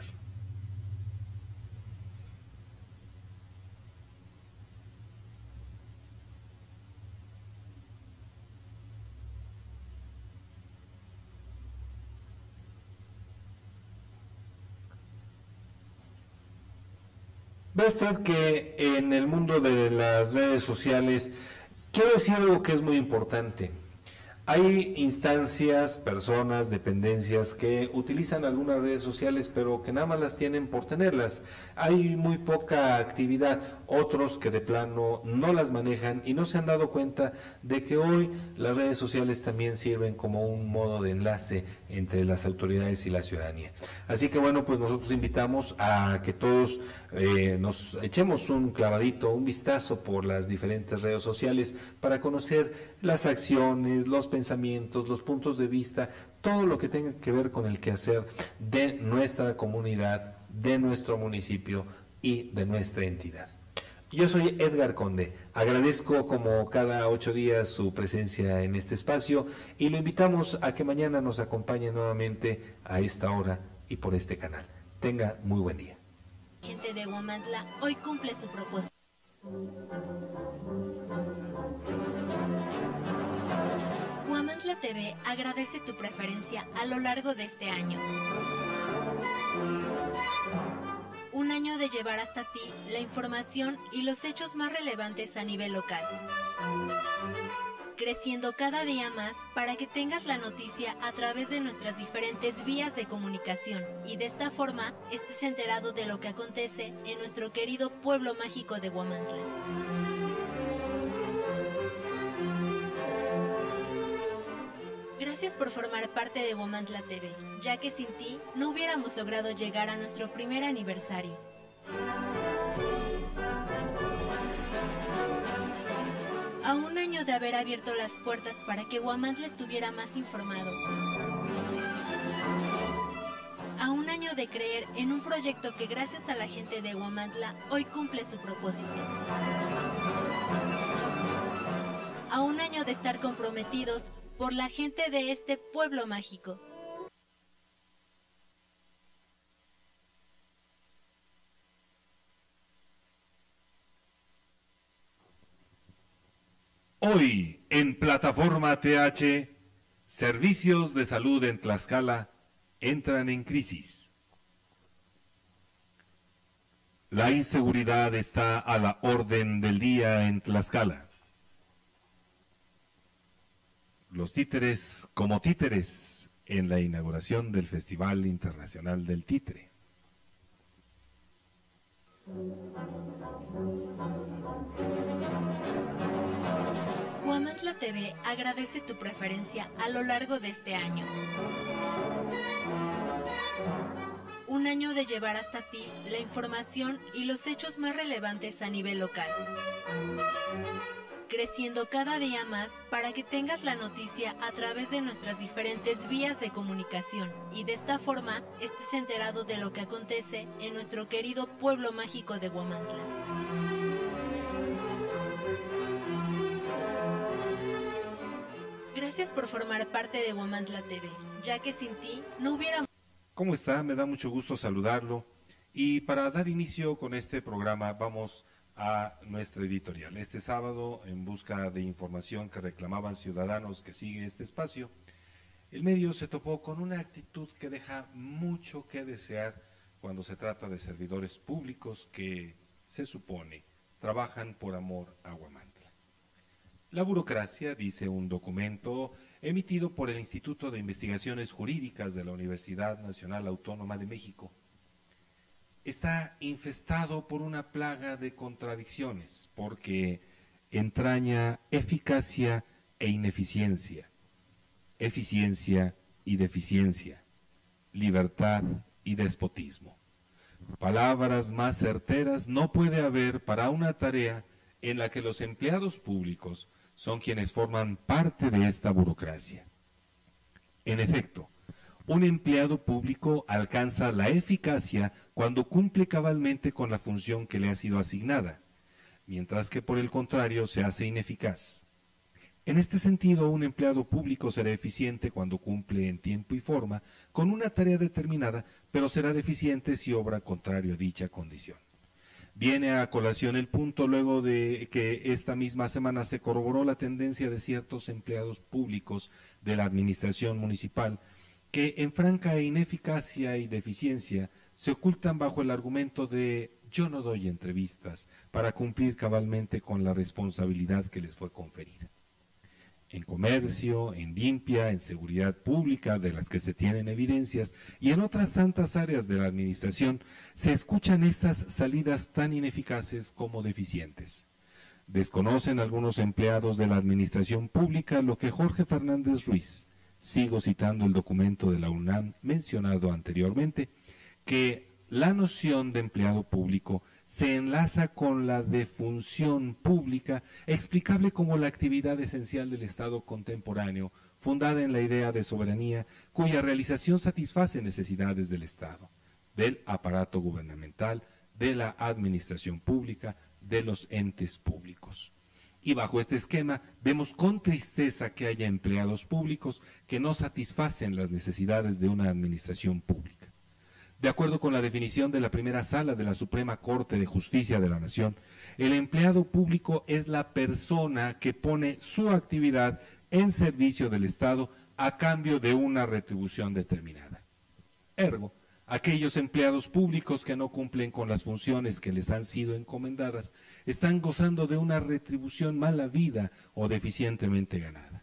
Ve usted que en el mundo de las redes sociales, quiero decir algo que es muy importante. Hay instancias, personas, dependencias que utilizan algunas redes sociales, pero que nada más las tienen por tenerlas. Hay muy poca actividad, otros que de plano no las manejan y no se han dado cuenta de que hoy las redes sociales también sirven como un modo de enlace entre las autoridades y la ciudadanía. Así que bueno, pues nosotros invitamos a que todos nos echemos un clavadito, un vistazo por las diferentes redes sociales para conocer las acciones, los pensamientos, los puntos de vista, todo lo que tenga que ver con el quehacer de nuestra comunidad, de nuestro municipio y de nuestra entidad. Yo soy Edgar Conde, agradezco como cada 8 días su presencia en este espacio y lo invitamos a que mañana nos acompañe nuevamente a esta hora y por este canal. Tenga muy buen día. Gente de Huamantla hoy cumple su propósito. Huamantla TV agradece tu preferencia a lo largo de este año. Un año de llevar hasta ti la información y los hechos más relevantes a nivel local. Creciendo cada día más para que tengas la noticia a través de nuestras diferentes vías de comunicación y de esta forma estés enterado de lo que acontece en nuestro querido pueblo mágico de Huamantla. Gracias por formar parte de Huamantla TV, ya que sin ti no hubiéramos logrado llegar a nuestro primer aniversario. A un año de haber abierto las puertas para que Huamantla estuviera más informado. A un año de creer en un proyecto que gracias a la gente de Huamantla hoy cumple su propósito. A un año de estar comprometidos por la gente de este pueblo mágico. Hoy, en Plataforma TH, servicios de salud en Tlaxcala entran en crisis. La inseguridad está a la orden del día en Tlaxcala. Los títeres como títeres en la inauguración del Festival Internacional del Títere. Huamantla TV agradece tu preferencia a lo largo de este año. Un año de llevar hasta ti la información y los hechos más relevantes a nivel local. Creciendo cada día más para que tengas la noticia a través de nuestras diferentes vías de comunicación y de esta forma estés enterado de lo que acontece en nuestro querido pueblo mágico de Huamantla. Gracias por formar parte de Huamantla TV, ya que sin ti no hubiera... ¿Cómo está? Me da mucho gusto saludarlo. Y para dar inicio con este programa vamos a nuestra editorial. Este sábado, en busca de información que reclamaban ciudadanos que sigue este espacio, el medio se topó con una actitud que deja mucho que desear cuando se trata de servidores públicos que, se supone, trabajan por amor a Huamantla. La burocracia, dice un documento emitido por el Instituto de Investigaciones Jurídicas de la Universidad Nacional Autónoma de México, está infestado por una plaga de contradicciones, porque entraña eficacia e ineficiencia, eficiencia y deficiencia, libertad y despotismo. Palabras más certeras no puede haber para una tarea en la que los empleados públicos son quienes forman parte de esta burocracia. En efecto, un empleado público alcanza la eficacia cuando cumple cabalmente con la función que le ha sido asignada, mientras que por el contrario se hace ineficaz. En este sentido, un empleado público será eficiente cuando cumple en tiempo y forma con una tarea determinada, pero será deficiente si obra contrario a dicha condición. Viene a colación el punto luego de que esta misma semana se corroboró la tendencia de ciertos empleados públicos de la administración municipal que en franca ineficacia y deficiencia se ocultan bajo el argumento de yo no doy entrevistas para cumplir cabalmente con la responsabilidad que les fue conferida. En comercio, en limpia, en seguridad pública, de las que se tienen evidencias, y en otras tantas áreas de la administración, se escuchan estas salidas tan ineficaces como deficientes. Desconocen algunos empleados de la administración pública lo que Jorge Fernández Ruiz, sigo citando el documento de la UNAM mencionado anteriormente, que la noción de empleado público se enlaza con la de función pública, explicable como la actividad esencial del Estado contemporáneo, fundada en la idea de soberanía, cuya realización satisface necesidades del Estado, del aparato gubernamental, de la administración pública, de los entes públicos. Y bajo este esquema vemos con tristeza que haya empleados públicos que no satisfacen las necesidades de una administración pública. De acuerdo con la definición de la primera sala de la Suprema Corte de Justicia de la Nación, el empleado público es la persona que pone su actividad en servicio del Estado a cambio de una retribución determinada. Ergo, aquellos empleados públicos que no cumplen con las funciones que les han sido encomendadas están gozando de una retribución mal habida o deficientemente ganada.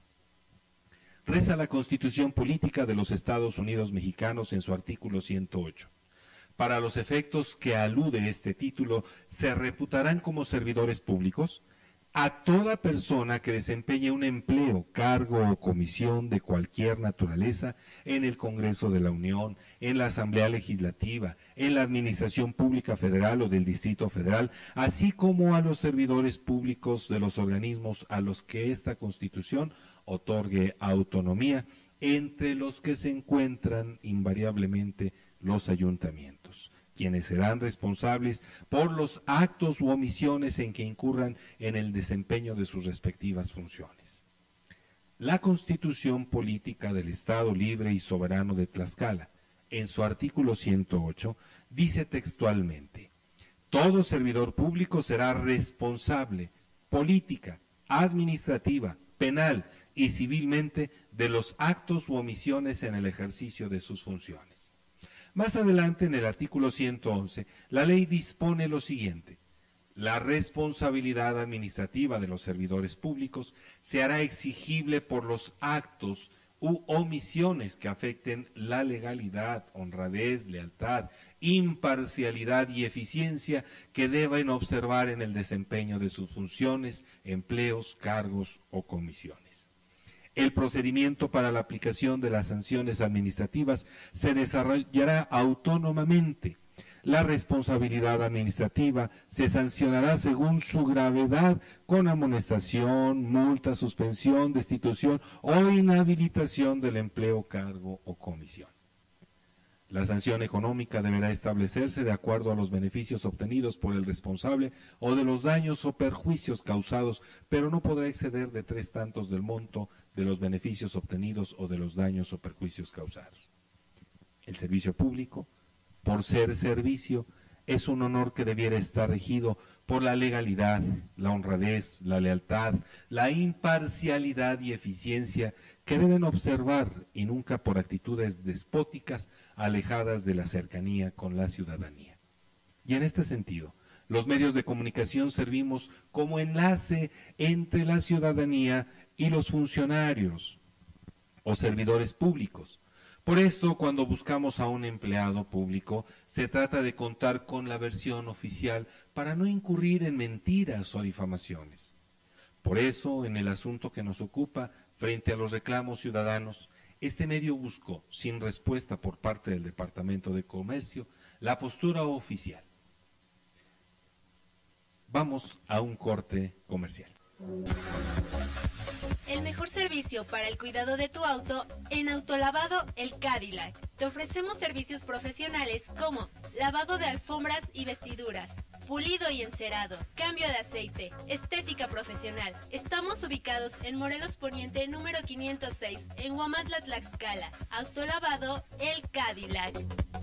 Reza la Constitución Política de los Estados Unidos Mexicanos en su artículo 108. Para los efectos que alude este título, se reputarán como servidores públicos a toda persona que desempeñe un empleo, cargo o comisión de cualquier naturaleza en el Congreso de la Unión, en la Asamblea Legislativa, en la Administración Pública Federal o del Distrito Federal, así como a los servidores públicos de los organismos a los que esta Constitución otorgue autonomía, entre los que se encuentran invariablemente los ayuntamientos, quienes serán responsables por los actos u omisiones en que incurran en el desempeño de sus respectivas funciones. La Constitución Política del Estado Libre y Soberano de Tlaxcala, en su artículo 108, dice textualmente: todo servidor público será responsable política, administrativa, penal y civilmente de los actos u omisiones en el ejercicio de sus funciones. Más adelante, en el artículo 111, la ley dispone lo siguiente: la responsabilidad administrativa de los servidores públicos se hará exigible por los actos u omisiones que afecten la legalidad, honradez, lealtad, imparcialidad y eficiencia que deben observar en el desempeño de sus funciones, empleos, cargos o comisiones. El procedimiento para la aplicación de las sanciones administrativas se desarrollará autónomamente. La responsabilidad administrativa se sancionará según su gravedad con amonestación, multa, suspensión, destitución o inhabilitación del empleo, cargo o comisión. La sanción económica deberá establecerse de acuerdo a los beneficios obtenidos por el responsable o de los daños o perjuicios causados, pero no podrá exceder de 3 tantos del monto de los beneficios obtenidos o de los daños o perjuicios causados. El servicio público, por ser servicio, es un honor que debiera estar regido por la legalidad, la honradez, la lealtad, la imparcialidad y eficiencia que deben observar y nunca por actitudes despóticas alejadas de la cercanía con la ciudadanía. Y en este sentido, los medios de comunicación servimos como enlace entre la ciudadanía y los funcionarios o servidores públicos. Por esto, cuando buscamos a un empleado público, se trata de contar con la versión oficial para no incurrir en mentiras o difamaciones. Por eso, en el asunto que nos ocupa, frente a los reclamos ciudadanos, este medio buscó, sin respuesta por parte del Departamento de Comercio, la postura oficial. Vamos a un corte comercial. El mejor servicio para el cuidado de tu auto en Autolavado El Cadillac. Te ofrecemos servicios profesionales como lavado de alfombras y vestiduras, pulido y encerado, cambio de aceite, estética profesional. Estamos ubicados en Morelos Poniente número 506, en Huamantla, Tlaxcala. Autolavado El Cadillac.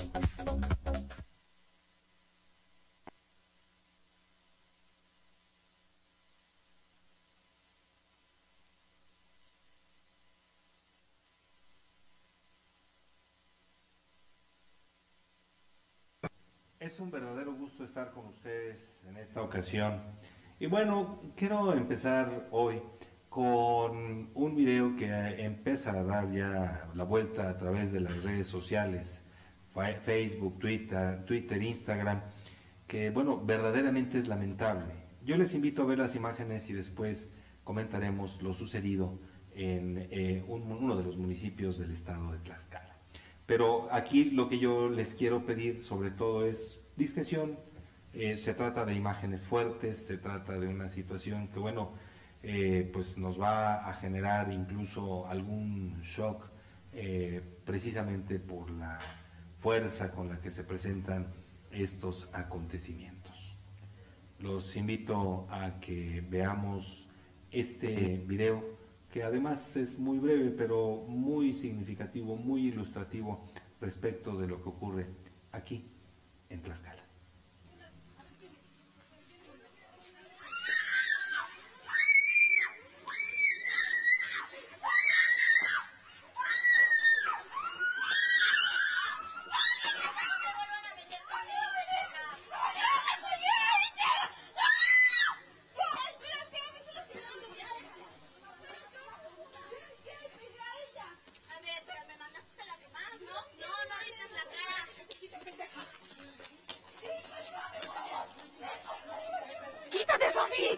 Es un verdadero gusto estar con ustedes en esta ocasión. Y bueno, quiero empezar hoy con un video que empieza a dar ya la vuelta a través de las redes sociales, Facebook, Twitter, Instagram, que bueno, verdaderamente es lamentable. Yo les invito a ver las imágenes y después comentaremos lo sucedido en uno de los municipios del estado de Tlaxcala. Pero aquí lo que yo les quiero pedir sobre todo es discreción. Se trata de imágenes fuertes, se trata de una situación que bueno, pues nos va a generar incluso algún shock, precisamente por la fuerza con la que se presentan estos acontecimientos. Los invito a que veamos este video, que además es muy breve, pero muy significativo, muy ilustrativo respecto de lo que ocurre aquí en Tlaxcala. ¡Quítate, Sofía!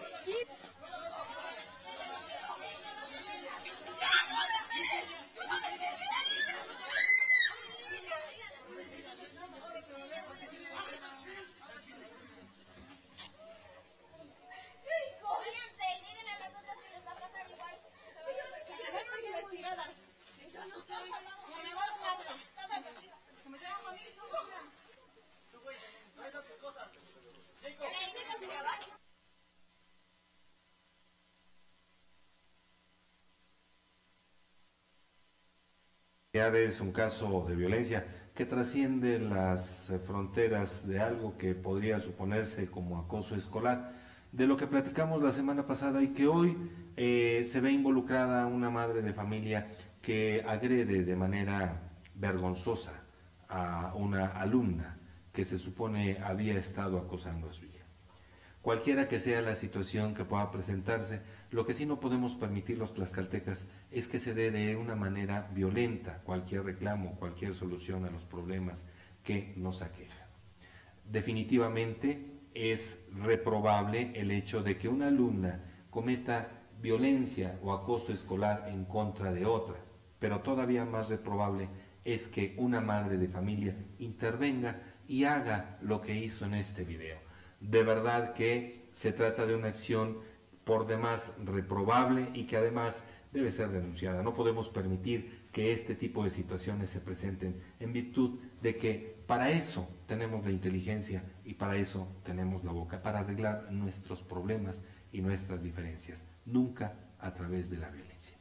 Es un caso de violencia que trasciende las fronteras de algo que podría suponerse como acoso escolar, de lo que platicamos la semana pasada y que hoy se ve involucrada una madre de familia que agrede de manera vergonzosa a una alumna que se supone había estado acosando a su hija. Cualquiera que sea la situación que pueda presentarse, lo que sí no podemos permitir los tlaxcaltecas es que se dé de una manera violenta cualquier reclamo, cualquier solución a los problemas que nos aquejan. Definitivamente es reprobable el hecho de que una alumna cometa violencia o acoso escolar en contra de otra, pero todavía más reprobable es que una madre de familia intervenga y haga lo que hizo en este video. De verdad que se trata de una acción por demás reprobable y que además debe ser denunciada. No podemos permitir que este tipo de situaciones se presenten en virtud de que para eso tenemos la inteligencia y para eso tenemos la boca, para arreglar nuestros problemas y nuestras diferencias, nunca a través de la violencia.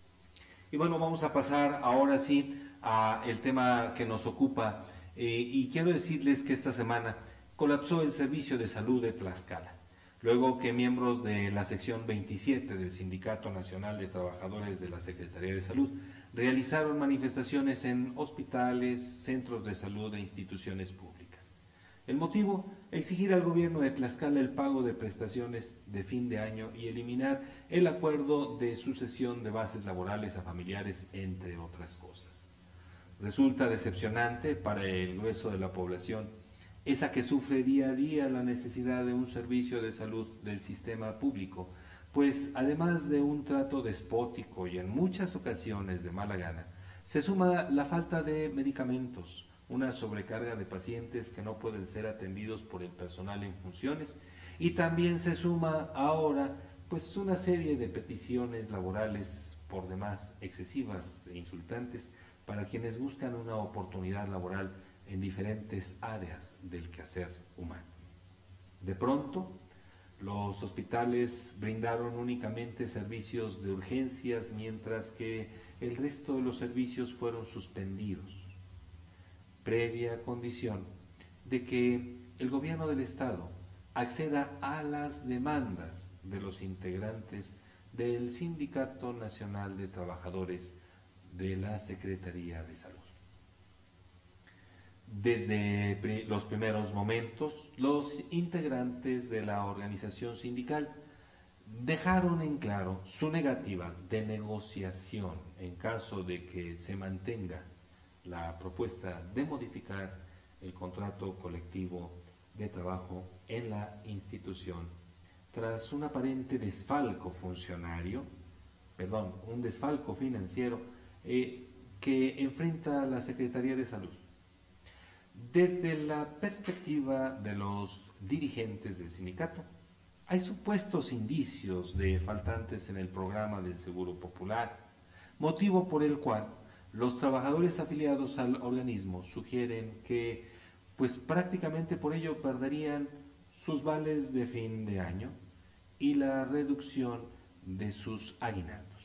Y bueno, vamos a pasar ahora sí a el tema que nos ocupa y quiero decirles que esta semana colapsó el Servicio de Salud de Tlaxcala, luego que miembros de la sección 27 del Sindicato Nacional de Trabajadores de la Secretaría de Salud realizaron manifestaciones en hospitales, centros de salud e instituciones públicas. El motivo, exigir al gobierno de Tlaxcala el pago de prestaciones de fin de año y eliminar el acuerdo de sucesión de bases laborales a familiares, entre otras cosas. Resulta decepcionante para el grueso de la población esa que sufre día a día la necesidad de un servicio de salud del sistema público, pues además de un trato despótico y en muchas ocasiones de mala gana, se suma la falta de medicamentos, una sobrecarga de pacientes que no pueden ser atendidos por el personal en funciones, y también se suma ahora pues una serie de peticiones laborales por demás excesivas e insultantes para quienes buscan una oportunidad laboral en diferentes áreas del quehacer humano. De pronto, los hospitales brindaron únicamente servicios de urgencias, mientras que el resto de los servicios fueron suspendidos, previa condición de que el gobierno del Estado acceda a las demandas de los integrantes del Sindicato Nacional de Trabajadores de la Secretaría de Salud. Desde los primeros momentos, los integrantes de la organización sindical dejaron en claro su negativa de negociación en caso de que se mantenga la propuesta de modificar el contrato colectivo de trabajo en la institución tras un aparente desfalco un desfalco financiero que enfrenta la Secretaría de Salud. Desde la perspectiva de los dirigentes del sindicato, hay supuestos indicios de faltantes en el programa del Seguro Popular, motivo por el cual los trabajadores afiliados al organismo sugieren que, pues prácticamente por ello perderían sus vales de fin de año y la reducción de sus aguinaldos.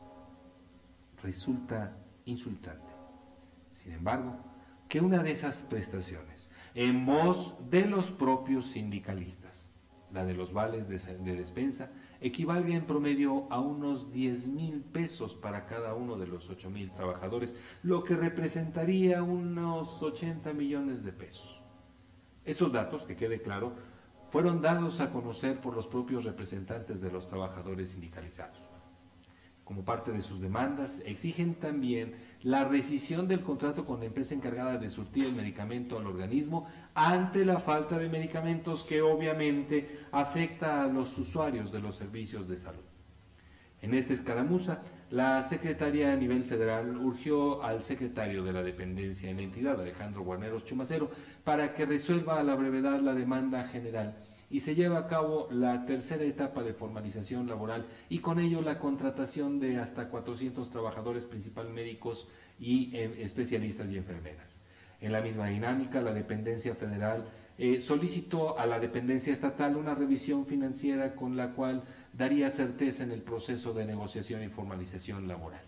Resulta insultante, sin embargo, que una de esas prestaciones, en voz de los propios sindicalistas, la de los vales de despensa, equivalga en promedio a unos 10,000 pesos para cada uno de los 8,000 trabajadores, lo que representaría unos 80 millones de pesos. Estos datos, que quede claro, fueron dados a conocer por los propios representantes de los trabajadores sindicalizados. Como parte de sus demandas, exigen también la rescisión del contrato con la empresa encargada de surtir el medicamento al organismo ante la falta de medicamentos que obviamente afecta a los usuarios de los servicios de salud. En esta escaramuza, la secretaria a nivel federal urgió al secretario de la dependencia en la entidad, Alejandro Guarneros Chumacero, para que resuelva a la brevedad la demanda general y se lleva a cabo la tercera etapa de formalización laboral y con ello la contratación de hasta 400 trabajadores, principalmente médicos y especialistas y enfermeras. En la misma dinámica, la dependencia federal solicitó a la dependencia estatal una revisión financiera con la cual daría certeza en el proceso de negociación y formalización laboral.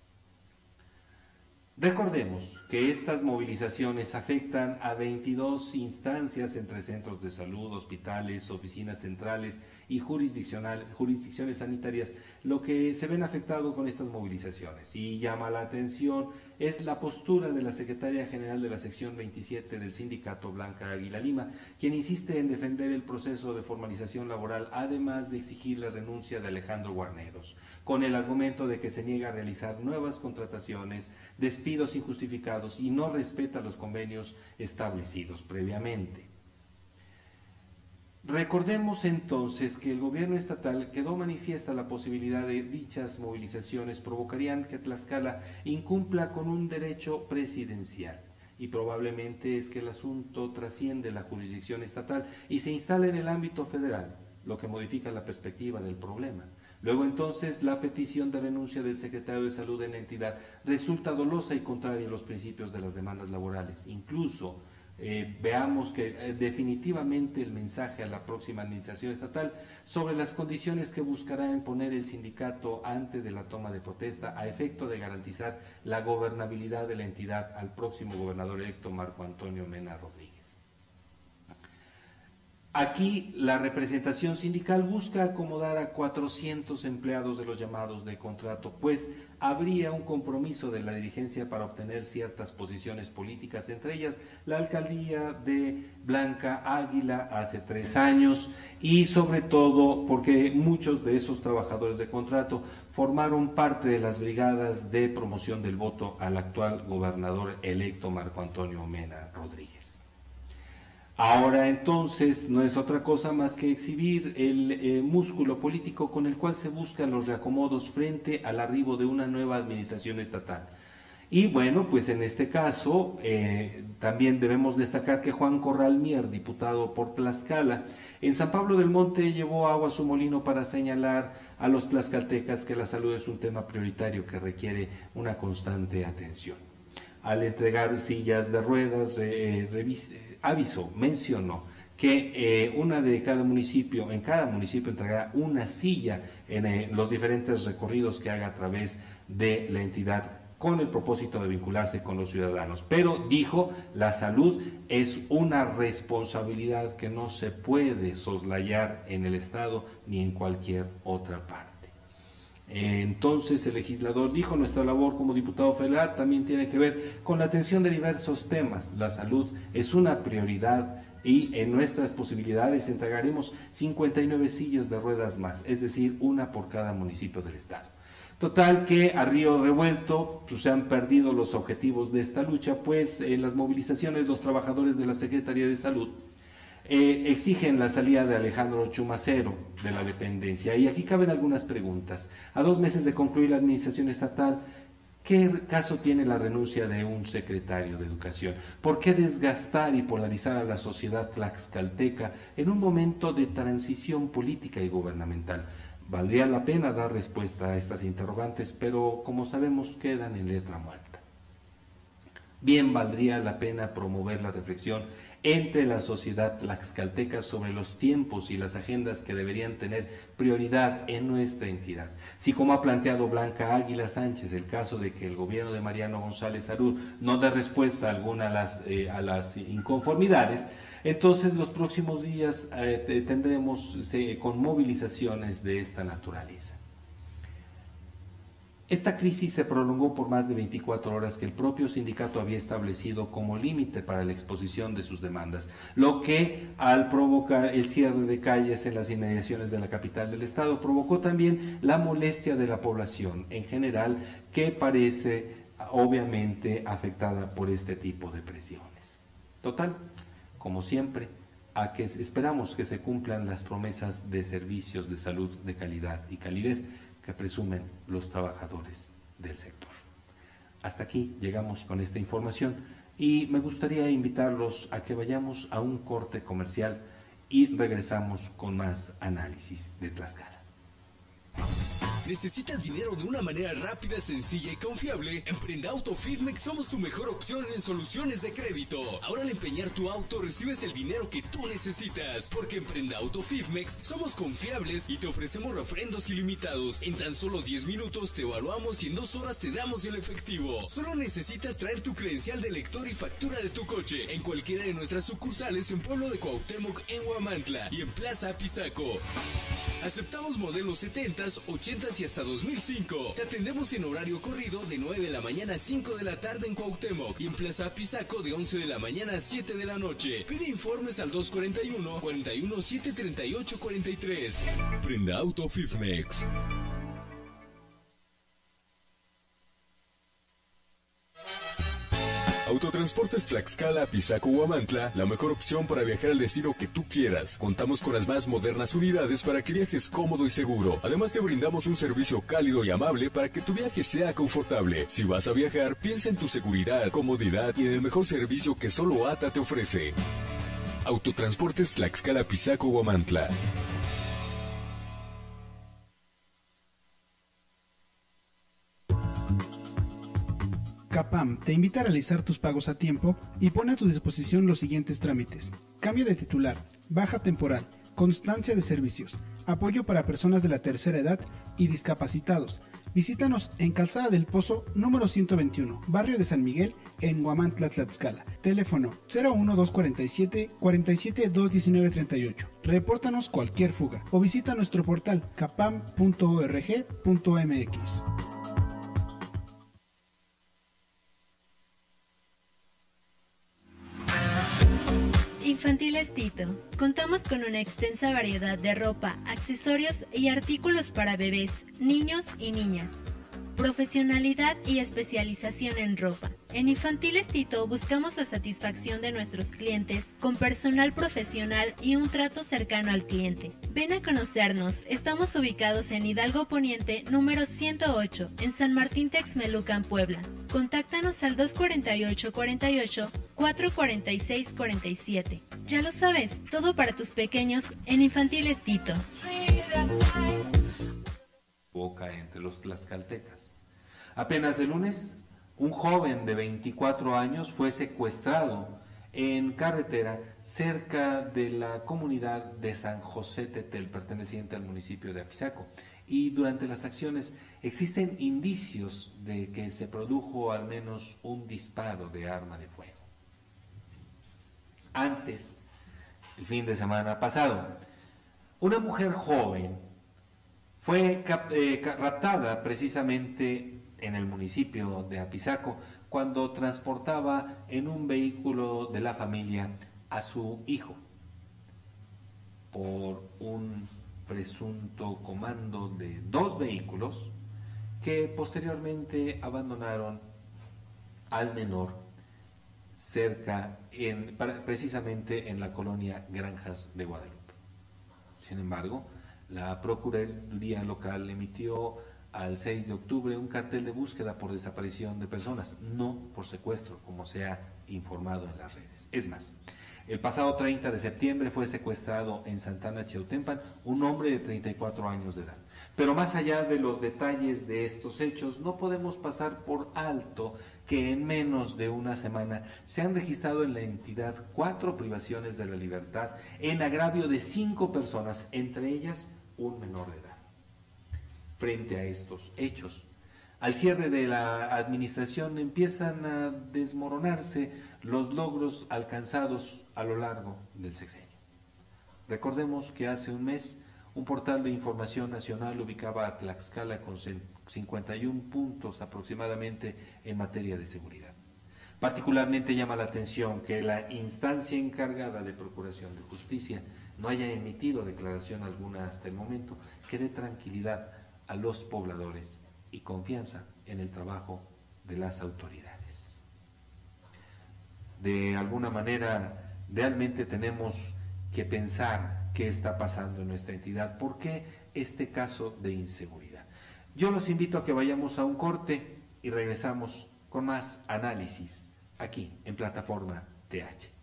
Recordemos que estas movilizaciones afectan a 22 instancias entre centros de salud, hospitales, oficinas centrales y jurisdicciones sanitarias, lo que se ven afectados con estas movilizaciones. Y llama la atención es la postura de la secretaria general de la sección 27 del sindicato, Blanca Águila Lima, quien insiste en defender el proceso de formalización laboral, además de exigir la renuncia de Alejandro Guarneros, con el argumento de que se niega a realizar nuevas contrataciones, despidos injustificados y no respeta los convenios establecidos previamente. Recordemos entonces que el gobierno estatal quedó manifiesta la posibilidad de dichas movilizaciones provocarían que Tlaxcala incumpla con un derecho presidencial, y probablemente es que el asunto trasciende la jurisdicción estatal y se instala en el ámbito federal, lo que modifica la perspectiva del problema. Luego entonces la petición de renuncia del secretario de Salud en la entidad resulta dolosa y contraria a los principios de las demandas laborales. Incluso veamos que definitivamente el mensaje a la próxima administración estatal sobre las condiciones que buscará imponer el sindicato antes de la toma de protesta a efecto de garantizar la gobernabilidad de la entidad al próximo gobernador electo Marco Antonio Mena Rodríguez. Aquí la representación sindical busca acomodar a 400 empleados de los llamados de contrato, pues habría un compromiso de la dirigencia para obtener ciertas posiciones políticas, entre ellas la alcaldía de Blanca Águila hace 3 años, y sobre todo porque muchos de esos trabajadores de contrato formaron parte de las brigadas de promoción del voto al actual gobernador electo Marco Antonio Mena Rodríguez. Ahora entonces no es otra cosa más que exhibir el músculo político con el cual se buscan los reacomodos frente al arribo de una nueva administración estatal. Y bueno, pues en este caso también debemos destacar que Juan Corral Mier, diputado por Tlaxcala, en San Pablo del Monte llevó agua a su molino para señalar a los tlaxcaltecas que la salud es un tema prioritario que requiere una constante atención. Al entregar sillas de ruedas, mencionó que en cada municipio entregará una silla en los diferentes recorridos que haga a través de la entidad con el propósito de vincularse con los ciudadanos. Pero dijo, la salud es una responsabilidad que no se puede soslayar en el Estado ni en cualquier otra parte. Entonces el legislador dijo, nuestra labor como diputado federal también tiene que ver con la atención de diversos temas. La salud es una prioridad y en nuestras posibilidades entregaremos 59 sillas de ruedas más, es decir, una por cada municipio del estado. Total que a río revuelto pues, se han perdido los objetivos de esta lucha, pues en las movilizaciones los trabajadores de la Secretaría de Salud exigen la salida de Alejandro Chumacero de la dependencia. Y aquí caben algunas preguntas. A 2 meses de concluir la administración estatal, ¿qué caso tiene la renuncia de un secretario de Educación? ¿Por qué desgastar y polarizar a la sociedad tlaxcalteca en un momento de transición política y gubernamental? Valdría la pena dar respuesta a estas interrogantes, pero como sabemos quedan en letra muerta. Bien valdría la pena promover la reflexión entre la sociedad tlaxcalteca sobre los tiempos y las agendas que deberían tener prioridad en nuestra entidad. Si como ha planteado Blanca Águila Sánchez, el caso de que el gobierno de Mariano González Harur no dé respuesta alguna a las inconformidades, entonces los próximos días tendremos con movilizaciones de esta naturaleza. Esta crisis se prolongó por más de 24 horas que el propio sindicato había establecido como límite para la exposición de sus demandas, lo que al provocar el cierre de calles en las inmediaciones de la capital del estado provocó también la molestia de la población en general, que parece obviamente afectada por este tipo de presiones. Total, como siempre, esperamos que se cumplan las promesas de servicios de salud de calidad y calidez que presumen los trabajadores del sector. Hasta aquí llegamos con esta información y me gustaría invitarlos a que vayamos a un corte comercial y regresamos con más análisis de Tlaxcala. ¿Necesitas dinero de una manera rápida, sencilla y confiable? En Prenda Auto Fidmex somos tu mejor opción en soluciones de crédito. Ahora al empeñar tu auto recibes el dinero que tú necesitas, porque en Prenda Auto Fidmex somos confiables y te ofrecemos refrendos ilimitados. En tan solo 10 minutos te evaluamos y en 2 horas te damos el efectivo. Solo necesitas traer tu credencial de lector y factura de tu coche en cualquiera de nuestras sucursales en Pueblo de Cuauhtémoc, en Huamantla y en Plaza Apizaco. Aceptamos modelos 70s, 80s y hasta 2005. Te atendemos en horario corrido de 9 de la mañana a 5 de la tarde en Cuauhtémoc y en Plaza Apizaco de 11 de la mañana a 7 de la noche. Pide informes al 241-41-738-43. Prenda Auto Fifmex. Autotransportes Tlaxcala, Apizaco, Huamantla, la mejor opción para viajar al destino que tú quieras. Contamos con las más modernas unidades para que viajes cómodo y seguro. Además te brindamos un servicio cálido y amable para que tu viaje sea confortable. Si vas a viajar, piensa en tu seguridad, comodidad y en el mejor servicio que solo ATA te ofrece. Autotransportes Tlaxcala, Apizaco, Huamantla. Capam te invita a realizar tus pagos a tiempo y pone a tu disposición los siguientes trámites: cambio de titular, baja temporal, constancia de servicios, apoyo para personas de la tercera edad y discapacitados. Visítanos en Calzada del Pozo, número 121, Barrio de San Miguel, en Huamantla, Tlaxcala. Teléfono 01247 47 21938. Repórtanos cualquier fuga o visita nuestro portal capam.org.mx. Infantiles Tito. Contamos con una extensa variedad de ropa, accesorios y artículos para bebés, niños y niñas. Profesionalidad y especialización en ropa. En Infantiles Tito buscamos la satisfacción de nuestros clientes con personal profesional y un trato cercano al cliente. Ven a conocernos. Estamos ubicados en Hidalgo Poniente, número 108, en San Martín Texmelucan, Puebla. Contáctanos al 248-48-446-47. Ya lo sabes, todo para tus pequeños en Infantiles Tito. Boca entre los tlaxcaltecas. Apenas el lunes, un joven de 24 años fue secuestrado en carretera cerca de la comunidad de San José Tetel, perteneciente al municipio de Apizaco. Y durante las acciones existen indicios de que se produjo al menos un disparo de arma de fuego. Antes, el fin de semana pasado, una mujer joven fue raptada precisamente en el municipio de Apizaco cuando transportaba en un vehículo de la familia a su hijo por un presunto comando de 2 vehículos que posteriormente abandonaron al menor precisamente en la colonia Granjas de Guadalupe. Sin embargo, la Procuraduría local emitió al 6 de octubre un cartel de búsqueda por desaparición de personas, no por secuestro, como se ha informado en las redes. Es más, el pasado 30 de septiembre fue secuestrado en Santana, Cheutempan, un hombre de 34 años de edad. Pero más allá de los detalles de estos hechos, no podemos pasar por alto que en menos de una semana se han registrado en la entidad 4 privaciones de la libertad en agravio de 5 personas, entre ellas un menor de edad. Frente a estos hechos, al cierre de la administración empiezan a desmoronarse los logros alcanzados a lo largo del sexenio. Recordemos que hace un mes un portal de información nacional ubicaba a Tlaxcala con 51 puntos aproximadamente en materia de seguridad. Particularmente llama la atención que la instancia encargada de Procuración de Justicia no haya emitido declaración alguna hasta el momento, que dé tranquilidad a los pobladores y confianza en el trabajo de las autoridades. De alguna manera, realmente tenemos que pensar qué está pasando en nuestra entidad, por qué este caso de inseguridad. Yo los invito a que vayamos a un corte y regresamos con más análisis aquí en Plataforma TH.